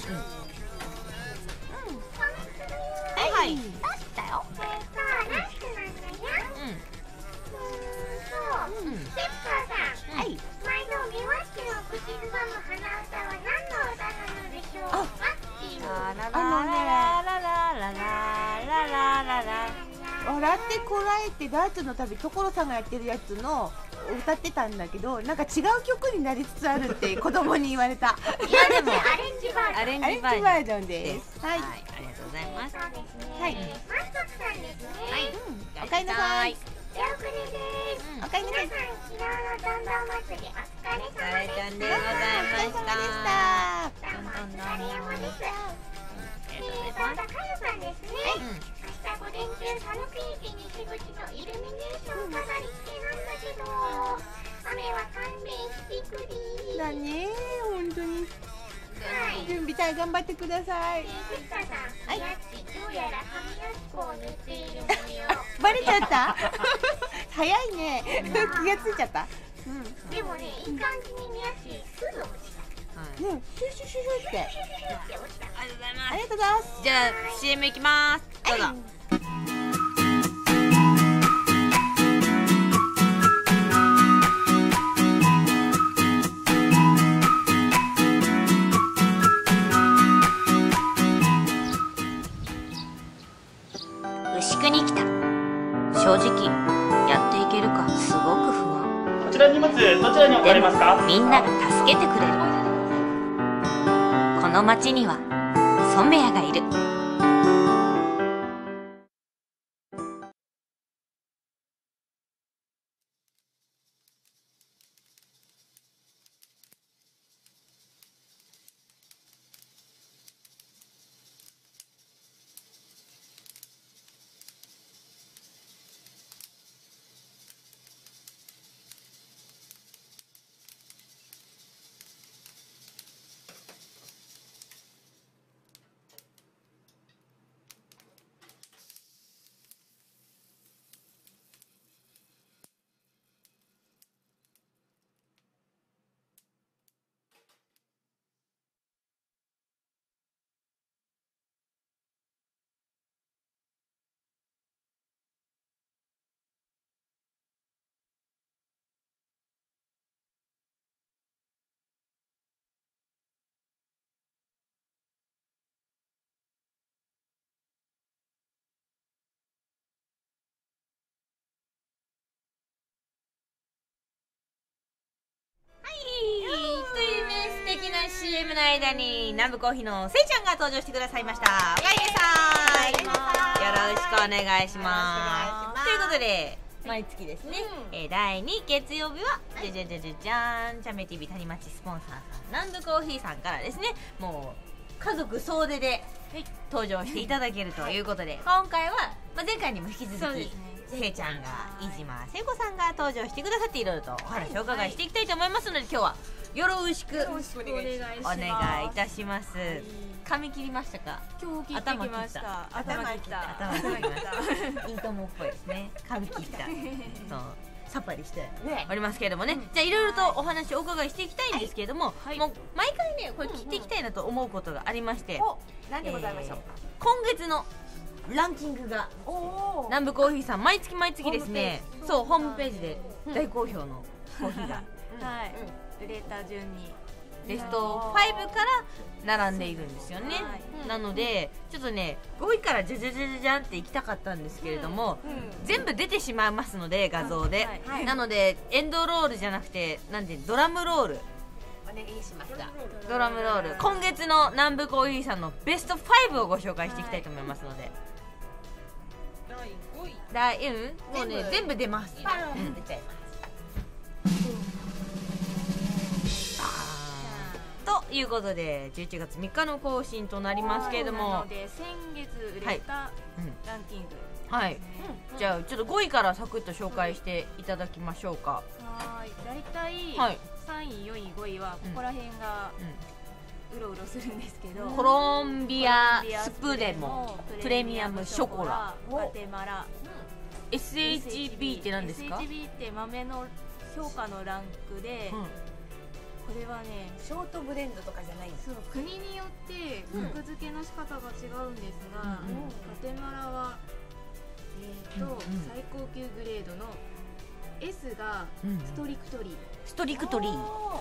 [SPEAKER 1] はいはい。出したよ。
[SPEAKER 3] これさ、ラシクなんだよ。うん。そう。ペッパーさん。はい。毎度美和式の口ずさむ鼻歌は何の歌なのでしょうかっていう。
[SPEAKER 2] あのね、笑ってこらえてダーツの旅、所さんがやってるやつの歌ってたんだけど、なんか違う曲になりつつあるって子供に言われた。
[SPEAKER 1] いやでも
[SPEAKER 3] アレンジバージョン。
[SPEAKER 1] アレンジバージョンです。はい。ありがとうございます。
[SPEAKER 3] そうですね。
[SPEAKER 2] はい。
[SPEAKER 3] 満足さんですね。
[SPEAKER 1] はい。
[SPEAKER 2] おかえりなさい。
[SPEAKER 3] 手遅れです。
[SPEAKER 2] おかえりなさい。
[SPEAKER 3] 皆さん、昨日のどんどん祭りお疲れ様でした。
[SPEAKER 1] お疲れちゃんでございました。
[SPEAKER 3] どうもお疲れ様です。えー、そんなかゆさんですね。明日午前中、佐野区駅西口のイルミネーション飾り付けなんだけど、雨は勘弁してくれ。
[SPEAKER 2] だね、本当に。
[SPEAKER 3] はい。
[SPEAKER 2] 準備隊頑張ってください。
[SPEAKER 3] 藤田さん、はい。どうやら歯磨き粉を塗っている模様。
[SPEAKER 2] バレちゃった？早いね。気がついちゃった。
[SPEAKER 3] うん。でもね、いい感じに見やすい。すぐ落ちた。
[SPEAKER 2] うん、シュシュシュシュって。
[SPEAKER 1] ありがとうございます。
[SPEAKER 2] ありがとうございます。
[SPEAKER 1] じゃあ シーエム いきます。どうぞ。
[SPEAKER 4] 牛久に来た。正直やっていけるかすごく不安。
[SPEAKER 12] こちら荷物どちらに置かれますか？
[SPEAKER 4] みんなが助けてくれる。この町には染谷がいる。
[SPEAKER 1] ームの間に南部コーヒーのせいちゃんが登場してくださいました。おかえりなさい。よろしくお願いします。ということで毎月ですね、うん、えー、だいに月曜日はじゃじゃじゃじゃじゃーんチャメ ティーブイ 谷町スポンサーさん南部コーヒーさんからですね、もう家族総出で登場していただけるということで、今回は、まあ、前回にも引き続きせいちゃんが飯島聖子さんが登場してくださっていろいろとお話をお伺いしていきたいと思いますので、今日はよろしくお願いいたします。髪切りましたか？
[SPEAKER 10] 今日切ってきました。
[SPEAKER 1] 頭切った頭切りましたいいともっぽいですね。髪切ったそうさっぱりしておりますけれどもね、じゃあいろいろとお話をお伺いしていきたいんですけれども、もう毎回ねこれ切っていきたいなと思うことがありまして、
[SPEAKER 2] 何でございましょうか。
[SPEAKER 1] 今月のランキングが南部コーヒーさん毎月毎月ですね、そうホームページで大好評のコーヒーが
[SPEAKER 10] はい、売れた順に
[SPEAKER 1] ベストごから並んでいるんですよね。なのでちょっとねごいからじゃじゃじゃじゃじゃんっていきたかったんですけれども、全部出てしまいますので画像で、なのでエンドロールじゃなくてなんでドラムロール
[SPEAKER 2] お願いしますが、
[SPEAKER 1] ドラムロール今月の南部コーヒーさんのベストごをご紹介していきたいと思いますので、
[SPEAKER 10] だいごい
[SPEAKER 1] だいうんもうね全部出ます。
[SPEAKER 2] バーン出ちゃいます。
[SPEAKER 1] ということでじゅういちがつみっかの更新となりますけれども、
[SPEAKER 10] なので先月売れたランキング、
[SPEAKER 1] はい、じゃあちょっとごいからサクッと紹介していただきましょうか。
[SPEAKER 10] はい、だいたいさんいよんいごいはここら辺がうろうろするんですけど、
[SPEAKER 1] コロンビアスプレモプレミアムショコラ
[SPEAKER 10] ガテマラ
[SPEAKER 1] エスエイチビー って何ですか？
[SPEAKER 10] エスエイチビー って豆の評価のランクで、これはね
[SPEAKER 2] ショートブレンドとかじゃないんです。
[SPEAKER 10] そう、国によって格付けの仕方が違うんですが、ガテマラはえーと最高級グレードの S がストリクトリー、
[SPEAKER 1] ストリクトリー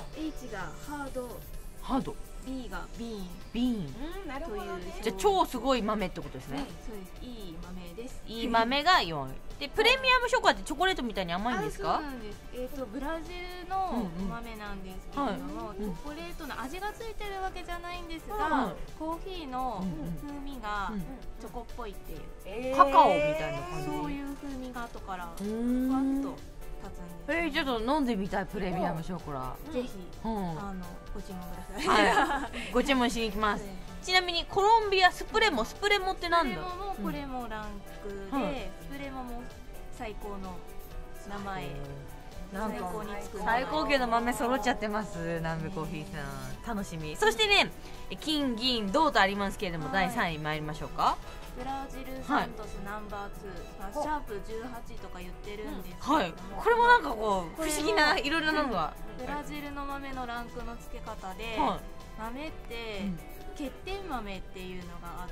[SPEAKER 10] H がハード
[SPEAKER 1] ハード
[SPEAKER 10] B がビーン
[SPEAKER 1] ビーン
[SPEAKER 10] という、
[SPEAKER 1] じゃあ超すごい豆ってことですね。
[SPEAKER 10] そうです、いい豆です。
[SPEAKER 1] いい豆がよんいで、プレミアムショコラってチョコレートみたいに甘いんですか？
[SPEAKER 10] そうなんです。えっとブラジルの豆なんですけれども、チョコレートの味がついてるわけじゃないんですが、コーヒーの風味がチョコっぽいっていう、
[SPEAKER 1] カカオみたいな感じ、
[SPEAKER 10] そういう風味が後からふわっと
[SPEAKER 1] えー、ちょっと飲んでみたいプレミアムショコラ。
[SPEAKER 10] ぜひ、
[SPEAKER 1] うん、
[SPEAKER 10] あのご注文ください。
[SPEAKER 1] はい、ご注文しに行きます。ちなみにコロンビアスプレモスプレモってなんだ？
[SPEAKER 10] スプレモもこれもランクで、うん、スプレモも最高の名前。
[SPEAKER 1] なんか最高級の豆揃っちゃってます南部コーヒーさん、楽しみ。そしてね金銀銅とありますけれども、はい、だいさんい参りましょうか。
[SPEAKER 10] ブラジルサントスナンバーツー、はい、シャープじゅうはちとか言ってるんですけども、
[SPEAKER 1] はい、これもなんかこう不思議ないろいろなのが、
[SPEAKER 10] ブラジルの豆のランクの付け方で、はい、豆って欠点豆っていうのがあって、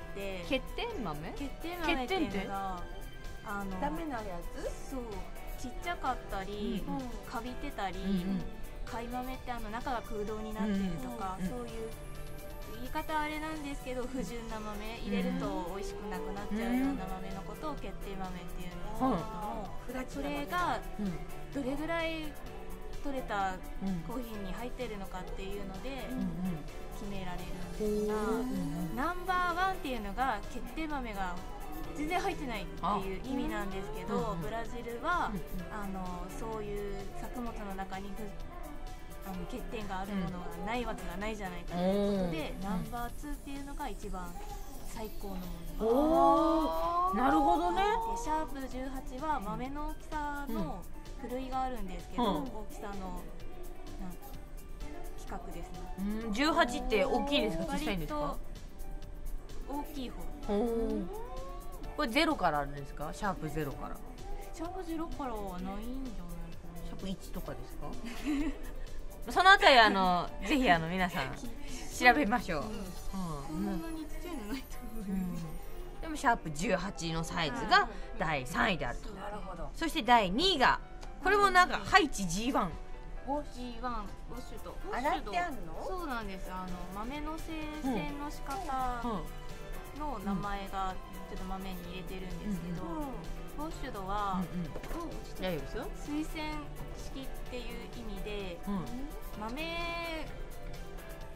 [SPEAKER 1] 欠点豆？
[SPEAKER 10] 欠点豆っていうのがあの
[SPEAKER 2] ダメなやつ？
[SPEAKER 10] そう、ちっちゃかったり、うん、カビてたり、うん、貝豆ってあの中が空洞になってるとか、うん、そういう言い方あれなんですけど不純な豆、入れると美味しくなくなっちゃうような豆のことを欠点豆っていうんですけども、それがどれぐらい取れたコーヒーに入ってるのかっていうので決められるんですが、ナンバーワンっていうのが欠点豆が全然入ってないっていう意味なんですけど、ブラジルはあのそういう作物の中にあの欠点があるものがないわけがないじゃないかということで、ナンバーツーっていうのが一番最高のもの。
[SPEAKER 1] おー、なるほどね。
[SPEAKER 10] でシャープじゅうはちは豆の大きさのふるいがあるんですけど、うん、大きさのなん比較ですね。
[SPEAKER 1] うん、じゅうはちって大きいですか小さいんですか？
[SPEAKER 10] 大きい方。
[SPEAKER 1] これゼロからあるんですか？シャープゼロから。
[SPEAKER 10] シャープゼロからはないんじゃないかな。
[SPEAKER 1] シャープいちとかですか？そのあたりはあのぜひあの皆さん調べましょう。
[SPEAKER 10] そんなにちっちゃいのないと思う、うん、
[SPEAKER 1] でもシャープじゅうはちのサイズがだいさんいであると。なるほど。そしてだいにいがこれもなんかハイチ ジーワン
[SPEAKER 10] ジーワン ウォッシュド。
[SPEAKER 2] 洗ってあるの？
[SPEAKER 10] そうなんです。あの豆の生鮮の仕方の名前がちょっと豆に入れてるんですけど、ウォッシュドは水洗式っていう意味で、豆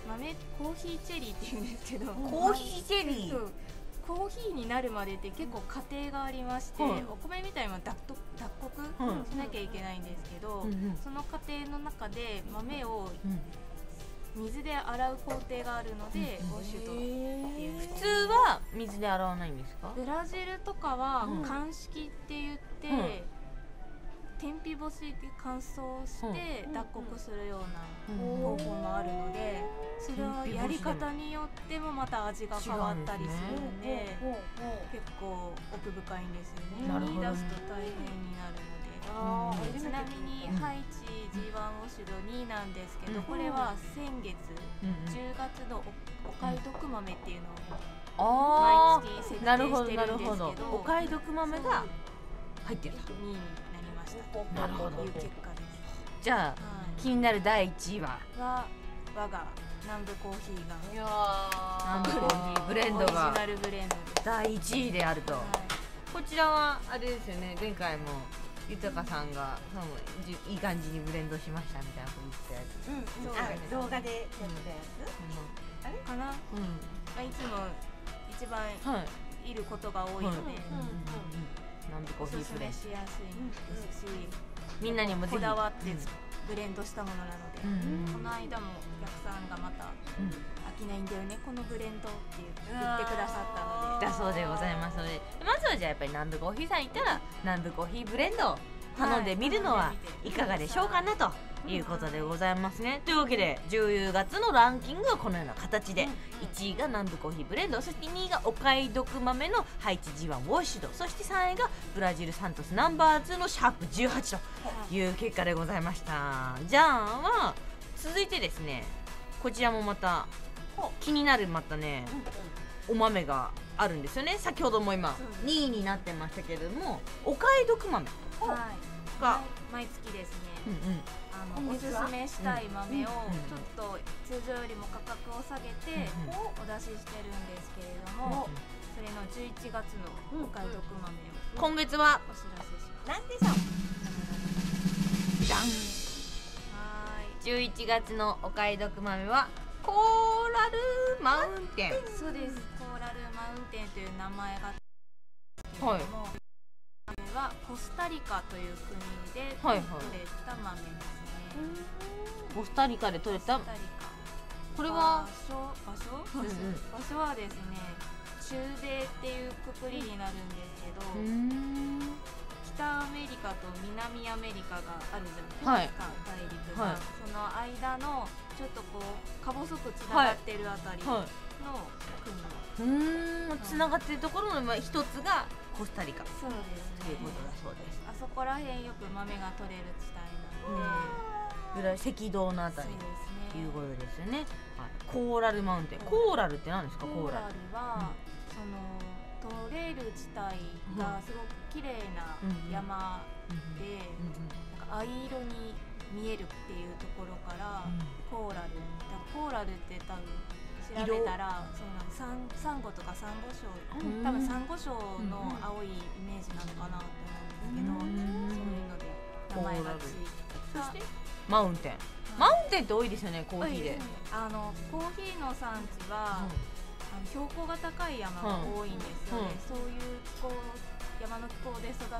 [SPEAKER 10] 豆コーヒーチェリーって言うんですけど、
[SPEAKER 1] コーヒーチェリー、
[SPEAKER 10] そう、コーヒーになるまでって結構過程がありまして、
[SPEAKER 1] はい、
[SPEAKER 10] お米みたいに脱穀しなきゃいけないんですけど、うん、その過程の中で豆を水で洗う工程があるので、ウォッシュとっていう。
[SPEAKER 1] 普通は水で洗わないんですか？
[SPEAKER 10] ブラジルとかは乾式って言って、うん、天日干しで乾燥して脱穀するような方法もあるので、それはやり方によってもまた味が変わったりするんで、結構奥深いんですよね。言い出すと大変になるので。ちなみにハイチ ジーワン ウォシュドにいなんですけど、これは先月じゅうがつのお買い得豆っていうのを毎月設定してるんですけど、
[SPEAKER 1] お買い得豆が入ってると
[SPEAKER 10] にいになりました。
[SPEAKER 1] なるほど。
[SPEAKER 10] いう結果です。
[SPEAKER 1] じゃあ気になるだいいちいは
[SPEAKER 10] は我が南部コーヒーが、
[SPEAKER 1] いやー、南部コーヒーブレンドが
[SPEAKER 10] オリジナルブレンド
[SPEAKER 1] だいいちいであると、はい、こちらはあれですよね、前回も豊さんがそのいい感じにブレンドしましたみたいなこと言ってたやつ、
[SPEAKER 2] うん、動画でやったやつ、あれかな、
[SPEAKER 10] うん、まあ、いつも一番いることが多いので、
[SPEAKER 1] 南部コーヒーブレンド
[SPEAKER 10] しやすいですし、
[SPEAKER 1] みんなにもぜひ
[SPEAKER 10] こだわってブレンドしたものなので、この間もお客さんがまた飽きないんだよねこのブレンドって言ってくださったので、
[SPEAKER 1] だそうでございますので、まずはじゃあやっぱり南部コーヒーさん行ったら南部コーヒーブレンドを頼んでみるのはいかがでしょうかなということでございますね。というわけでじゅうがつのランキングはこのような形で、いちいが南部コーヒーブレンド、そしてにいがお買い得豆のハイチ ジーワン ウォッシュド、そしてさんいがブラジルサントスナンバーツーのシャープじゅうはちという結果でございました。じゃあ続いてですね、こちらもまた気になるまたねお豆があるんですよね。先ほども今にいになってましたけれども、お買い得豆が
[SPEAKER 10] 毎月ですね、あのおすすめしたい豆をちょっと通常よりも価格を下げてお出ししてるんですけれども、それのじゅういちがつのお買い得豆を
[SPEAKER 1] 今月は
[SPEAKER 10] お知らせします。
[SPEAKER 2] なんでしょう。
[SPEAKER 1] じゃん。はい、じゅういちがつのお買い得豆はコーラルマウンテン。
[SPEAKER 10] そうです。コーラルマウンテンという名前が、
[SPEAKER 1] はい、
[SPEAKER 10] はコスタリカという国で採れた豆ですね。
[SPEAKER 1] コスタリカで採れた。これは
[SPEAKER 10] 場所場所、うんうん、場所はですね、中米っていうくくりになるんですけど、北アメリカと南アメリカがあるじゃないですか、はい、大陸が、はい、その間のちょっとこうか細くつながってるあたりの国、
[SPEAKER 1] はいはい、うん、つながってるところの一つがコスタリカ。
[SPEAKER 10] そうですね。
[SPEAKER 1] ということだそうです。
[SPEAKER 10] あそこら辺よく豆が取れる地帯なので、
[SPEAKER 1] 赤道のあたりということですよね。はい、コーラルマウンテン。コーラルって何ですか？コーラル
[SPEAKER 10] は、うん、その取れる地帯がすごく綺麗な山で、なんか藍色に見えるっていうところから、うん、コーラル。コーラルって多分調べたら、そうなんサンゴとかサンゴ礁、うん、多分サンゴ礁の青いイメージなのかなって思うんですけど、うん、そういうので名前がついて、
[SPEAKER 1] そしてマウンテン。マウンテンって多いですよね、コーヒーで。
[SPEAKER 10] あのコーヒーの産地は、うん、あの標高が高い山が多いんですよね。うん、そういう気候、山の気候で育つと、うん、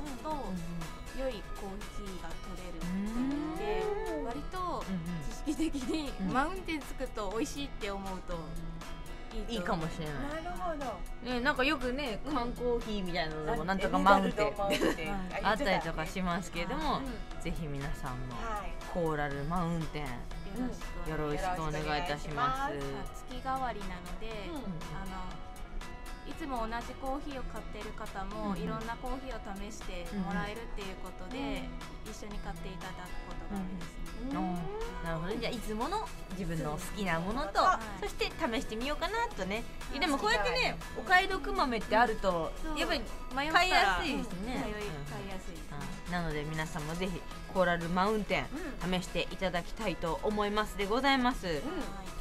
[SPEAKER 10] 良いコーヒーが取れるっていうので、割と知識的に、うん、マウンテンつくと美味しいって思うといいと
[SPEAKER 1] いいかもしれない。
[SPEAKER 2] なるほど。
[SPEAKER 1] ね、なんかよくね、缶コーヒーみたいなのでもなんとかマウンテンあったりとかしますけれども、うん、ぜひ皆さんもコーラルマウンテンよろしくお願いいたします。
[SPEAKER 10] 月替わりなので、うん、あのいつも同じコーヒーを買ってる方も、うん、いろんなコーヒーを試してもらえるっていうことで、うん、一緒に買っていただくことがあるんですね。
[SPEAKER 1] うんうん、なるほどね。じゃあいつもの自分の好きなものと、はい、そして試してみようかなとね。はい、でもこうやってね、お買い得豆ってあると、やっぱり買いやすいですね。
[SPEAKER 10] 買いやすいですね。
[SPEAKER 1] なので皆さんもぜひコーラルマウンテン試していただきたいと思いますでございます。うん、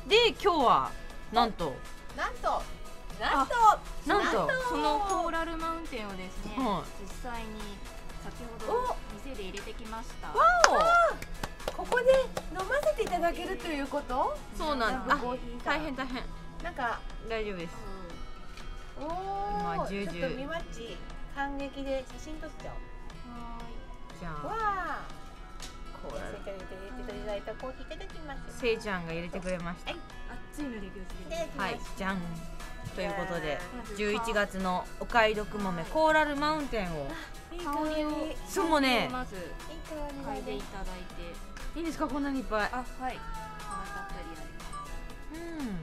[SPEAKER 1] で今日はなんと
[SPEAKER 2] なんとなんと
[SPEAKER 1] なんと
[SPEAKER 10] そのコーラルマウンテンをですね、実際に先ほど店で入れてきました。
[SPEAKER 1] わお、
[SPEAKER 2] ここで飲ませていただけるということ？
[SPEAKER 1] そうなんです。あ、大変大変。
[SPEAKER 2] なんか
[SPEAKER 1] 大丈夫です。
[SPEAKER 2] おお。
[SPEAKER 1] 今じゅうじゅう。
[SPEAKER 2] ちょっとみまっち感激で写真撮っちゃおう。
[SPEAKER 1] はーい。じゃあ。
[SPEAKER 2] わあ。
[SPEAKER 1] コーラル。
[SPEAKER 2] せっかく入れていただいたコーヒーいただきます。
[SPEAKER 1] せいちゃんが入れてくれました。
[SPEAKER 10] 熱いので気をつけて。
[SPEAKER 1] はい、じゃん。ということでじゅういちがつのお買い得豆コーラルマウンテンを
[SPEAKER 10] 香りを
[SPEAKER 1] そうもね
[SPEAKER 10] まず嗅いでいただいて。
[SPEAKER 1] いいんですかこんなにいっぱい。
[SPEAKER 10] あ、はい。たっぷりあります。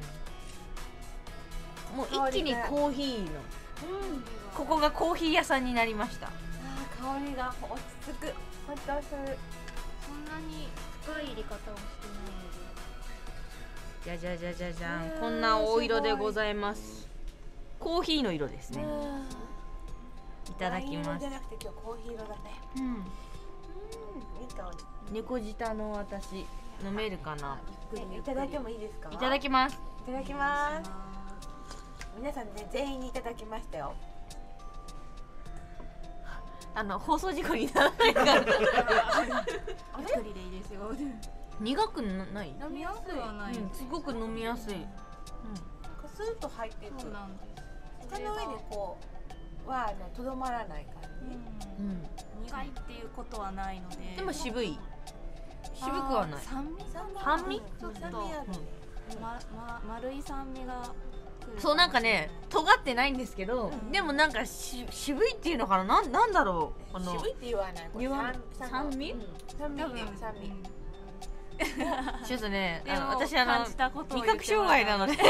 [SPEAKER 1] うん。もう一気にコーヒーの。ここがコーヒー屋さんになりました。
[SPEAKER 2] あー、香りが落ち着く。本当する。
[SPEAKER 10] そんなに深い入れ方をしてないので。
[SPEAKER 1] じゃじゃじゃじゃじゃん、こんな青色でございます。コーヒーの色ですね。いただきます。
[SPEAKER 2] じゃなくて今日コーヒー色だね。
[SPEAKER 1] うん。
[SPEAKER 2] いい香り。
[SPEAKER 1] 猫舌の私飲めるかな。
[SPEAKER 2] いただいてもいいですか？
[SPEAKER 1] いただきます。
[SPEAKER 2] いただきます。皆さんね全員にいただきましたよ。
[SPEAKER 1] あの放送事故にならないから。
[SPEAKER 10] あれ？一人でいいですよ。
[SPEAKER 1] 苦くない？
[SPEAKER 10] 飲みやすいはない、
[SPEAKER 1] うん、すごく飲みやすい。うん、
[SPEAKER 2] なんかスーッと入っていく。
[SPEAKER 10] そうなんです。
[SPEAKER 2] 舌の上でこうはあのとどまらない感じ。
[SPEAKER 1] うん。
[SPEAKER 10] 苦いっていうことはないので。
[SPEAKER 1] でも渋い。渋くはない。
[SPEAKER 10] 酸味？
[SPEAKER 1] 酸味？
[SPEAKER 10] ちょっとまま丸い酸味が。
[SPEAKER 1] そうなんかね尖ってないんですけど、でもなんかし渋いっていうのかな、なんなんだろう。あの
[SPEAKER 2] 渋いって言わない。
[SPEAKER 1] 言わ酸味？
[SPEAKER 2] 酸味酸味。
[SPEAKER 1] ちょっとね、あの私あの味覚障害なので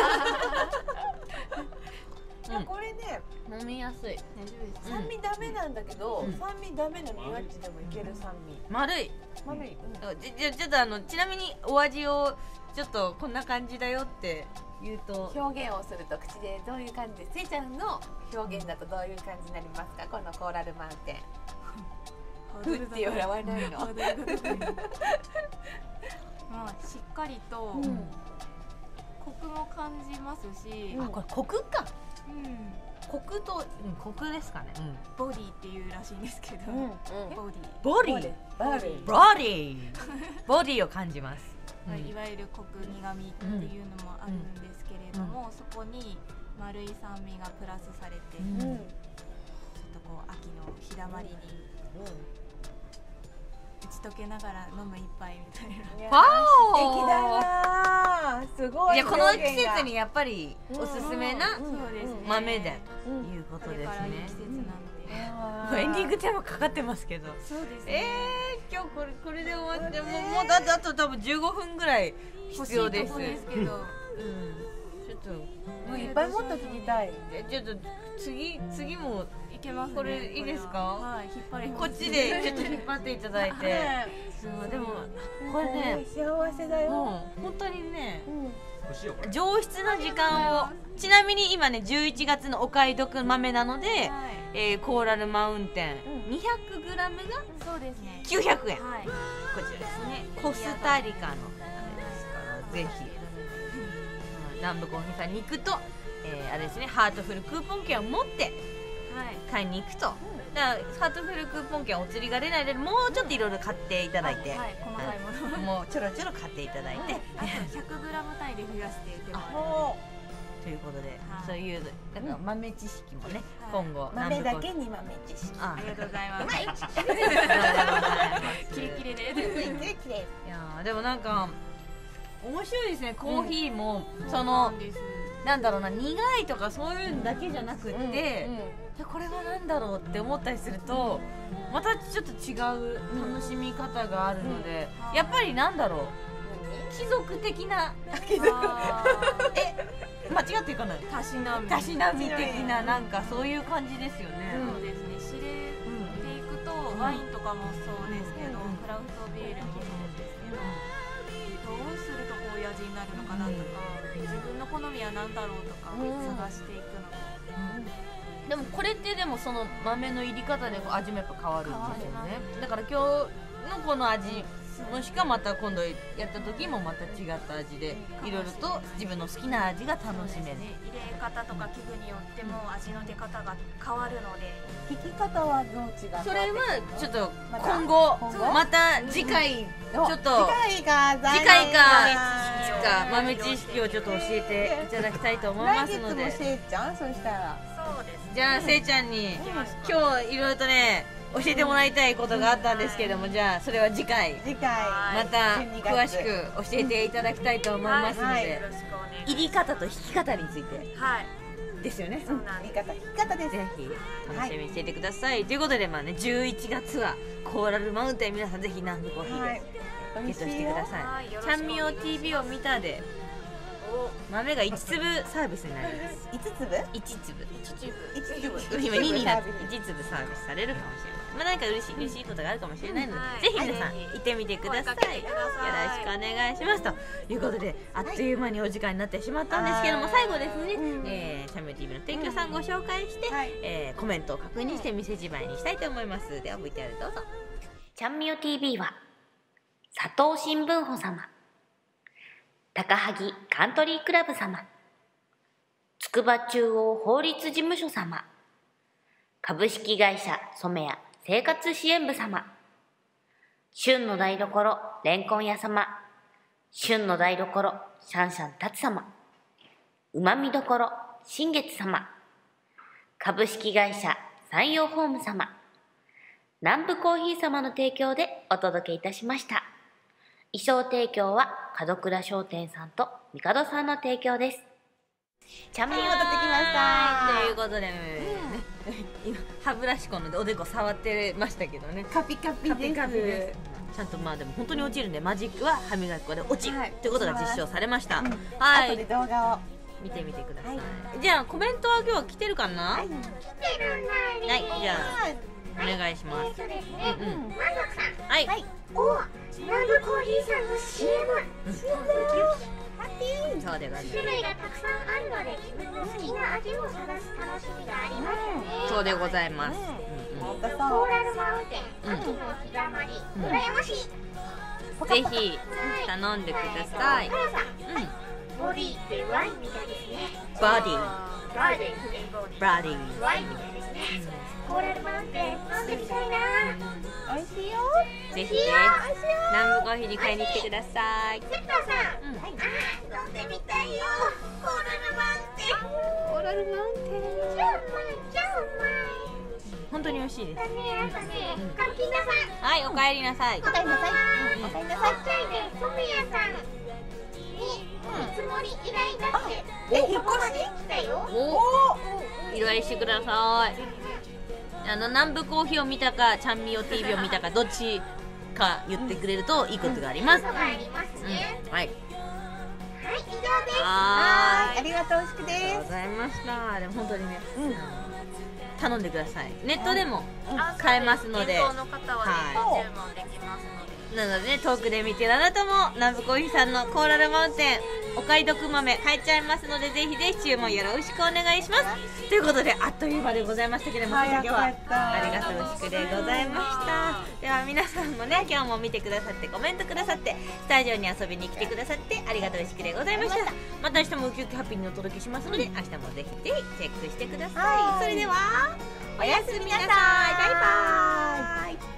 [SPEAKER 2] これね
[SPEAKER 1] 飲みやすい。
[SPEAKER 2] 酸味ダメなんだけど、酸味ダメなみわっちでもいける酸味。
[SPEAKER 1] 丸い
[SPEAKER 2] 丸い。
[SPEAKER 1] じゃちょっとあのちなみにお味をちょっとこんな感じだよって言うと
[SPEAKER 2] 表現をすると口でどういう感じで、せいちゃんの表現だとどういう感じになりますか？このコーラルマウンテン。ふって笑わないの。
[SPEAKER 10] まあしっかりとコクも感じますし、
[SPEAKER 1] あ、これコクか。
[SPEAKER 10] うん、
[SPEAKER 1] コクと、うん、コクですかね。
[SPEAKER 10] ボディっていうらしいんですけど、ボディ、
[SPEAKER 1] ボディ、ボディ、ボディを感じます。
[SPEAKER 10] いわゆるコク苦味っていうのもあるんですけれども、そこに丸い酸味がプラスされて、ちょっとこう秋の日だまりに。打ち解けながら飲む一杯みたいな。
[SPEAKER 1] わお。
[SPEAKER 2] 素敵だな。すごい。
[SPEAKER 1] いやこの季節にやっぱりおすすめな豆だということですね。エンディングテーマかかってますけど。
[SPEAKER 10] そうですね。
[SPEAKER 1] ええ今日これこれで終わってもうもうだってあと多分じゅうごふんぐらい必要です。
[SPEAKER 10] ですけど。うん。ちょ
[SPEAKER 1] っと
[SPEAKER 2] もういっぱいもっと聞きたい。
[SPEAKER 1] ちょっと次次も。
[SPEAKER 10] こ
[SPEAKER 1] れいいですか？
[SPEAKER 10] はい、引っ張り
[SPEAKER 1] こっちでちょっと引っ張っていただいて、でもこれね
[SPEAKER 2] 幸せだよ。
[SPEAKER 1] 本当にね上質な時間を。ちなみに今ねじゅういちがつのお買い得豆なので、えコーラルマウンテン にひゃくグラム がきゅうひゃくえん。こちらですね。コスタリカのですからぜひ南部コーヒーさんに行くと、えあれですね、ハートフルクーポン券を持って買いに行くと、だからハートフルクーポン券お釣りが出ないでもうちょっといろいろ買っていただいて、
[SPEAKER 10] はい、細かいもの
[SPEAKER 1] もうちょろちょろ買っていただいて、
[SPEAKER 10] あと ひゃくグラム 単位で増やしていけば
[SPEAKER 1] ということで、そういうなんか豆知識もね、今後
[SPEAKER 2] 豆だけに豆知識。
[SPEAKER 10] ありがとうございます。キレキレで。
[SPEAKER 1] いやでもなんか面白いですね。コーヒーもそのなんだろうな、苦いとかそういうんだけじゃなくってこれはなんだろうって思ったりするとまたちょっと違う楽しみ方があるので、やっぱりなんだろう、貴族的な貴族え間違っていかない、
[SPEAKER 10] たしなみ
[SPEAKER 1] たしなみ的ななんかそういう感じですよね。
[SPEAKER 10] そうですね。知れていくとワインとかもそうですけど、クラフトビールもそうですけど、どうするとこういう味になるのかなとか、自分の好みは何だろうとか探していくのも。
[SPEAKER 1] でもこれってでもその豆の入り方で味もやっぱ変わるんですよね。だから今日のこの味もしくはまた今度やった時もまた違った味でいろいろと自分の好きな味が楽しめる。
[SPEAKER 10] 入れ方とか器具によっても味の出方が変わるので。
[SPEAKER 2] 引き方はどう違う？
[SPEAKER 1] それはちょっと今後また次回ちょっと
[SPEAKER 2] 次回か
[SPEAKER 1] 次回か豆知識をちょっと教えていただきたいと思いますので。
[SPEAKER 2] せいちゃん、そしたら。
[SPEAKER 10] そうです。
[SPEAKER 1] じゃあせいちゃんに今日いろいろとね教えてもらいたいことがあったんですけども、じゃあそれは次回
[SPEAKER 2] 次回
[SPEAKER 1] また詳しく教えていただきたいと思いますので、入り方と引き方についてですよね。
[SPEAKER 2] 入り方引き方です。
[SPEAKER 1] ぜひ楽しみにしていてください。ということでまあねじゅういちがつはコーラルマウンテン皆さんぜひ南部コーヒーでゲットしてください。ちゃんみよ ティーブイ を見たで豆がいちつぶサービスになります。
[SPEAKER 2] いつつぶ？
[SPEAKER 1] いちつぶ。
[SPEAKER 2] いちつぶ。
[SPEAKER 1] 今にになっていちつぶサービスされるかもしれない。まあ何か嬉しい嬉しいことがあるかもしれないので、ぜひ皆さん行ってみてください。よろしくお願いしますということで、あっという間にお時間になってしまったんですけども、最後ですね、えー、チャンミヨ ティーブイ の提供さんご紹介して、えー、コメントを確認して店じまいにしたいと思います。では ブイティーアール どうぞ。
[SPEAKER 4] ちゃんみよ ティーブイ は佐藤新聞補様、高萩カントリークラブ様、筑波中央法律事務所様、株式会社染谷生活支援部様、旬の台所レンコン屋様、旬の台所シャンシャンタツ様、うまみどころ新月様、株式会社山陽ホーム様、南部コーヒー様の提供でお届けいたしました。衣装提供は門倉商店さんと帝さんの提供です。
[SPEAKER 1] ちゃんみよ
[SPEAKER 2] 戻ってきました
[SPEAKER 1] ということで、ね、今歯ブラシコのおでこ触ってましたけどね。
[SPEAKER 2] カピカピです。カピカピです。
[SPEAKER 1] ちゃんとまあでも本当に落ちるんで、マジックは歯磨き粉で落ちる、はい、ということが実証されました。うん、はい。
[SPEAKER 2] 後で動画を
[SPEAKER 1] 見てみてください。はい、じゃあコメントは今日は来てるかな？はい。
[SPEAKER 3] 来てるな。
[SPEAKER 1] はい。じゃあお願いします。
[SPEAKER 3] えっとですね。うん。満足さん。
[SPEAKER 1] はい。はい。
[SPEAKER 3] お、南部コーヒーさんの シーエム。シーエム。ハッピー。
[SPEAKER 1] そうでございます。
[SPEAKER 3] 種類がたくさんあるので自分の好きな味を探す楽しみがありますね。
[SPEAKER 1] そうでございます。
[SPEAKER 3] コーラルマウンテン、秋の日だまり、羨ましい。
[SPEAKER 1] ぜひ頼んでください。
[SPEAKER 3] ボディってワインみたいですね。
[SPEAKER 1] バディ。
[SPEAKER 3] バディ。
[SPEAKER 1] バディ。
[SPEAKER 3] ワインみたいですね。コーラルマウンテン飲んでみたいな。
[SPEAKER 2] 美味しいよ。
[SPEAKER 1] ぜひね、南部コーヒーに買いに来てください。
[SPEAKER 3] セッターさん、あ、飲んでみたいよ。コーラルマウンテン。
[SPEAKER 1] コーラルマウンテン。
[SPEAKER 3] 超うまい、超うまい。
[SPEAKER 1] 本当に美味しいです。
[SPEAKER 3] だね、やっぱね、カッキンダさん。
[SPEAKER 1] はい、お帰りなさい。
[SPEAKER 3] お帰りなさい。お帰りなさい。ね、染谷さんに見積もり依頼があって、え、引っ越し来たよ。
[SPEAKER 1] おお、依頼してください。あの南部コーヒーを見たか、ちゃんみよ ティーブイ を見たか、どっちか言ってくれるといいことがあります。
[SPEAKER 3] ありますね。
[SPEAKER 1] はい。
[SPEAKER 3] はい、以上です。
[SPEAKER 2] はい、ありがとうしくです。
[SPEAKER 1] ありがとうございました。でも本当にね、頼んでください。ネットでも買えますので、
[SPEAKER 10] 店頭の方はね、注文できますので。
[SPEAKER 1] なのでね、遠くで見てるあなたも南部コーヒーさんのコーラルマウンテンお買い得豆買えちゃいますので、ぜひぜひ注文よろしくお願いします。ということであっという間でございましたけれども、今日はありがとうしくでございました。では皆さんもね、今日も見てくださってコメントくださってスタジオに遊びに来てくださってありがとうしくでございました。また明日もウキウキハッピーにお届けしますので、明日もぜひぜひチェックしてください。それではおやすみなさい。バイバーイ。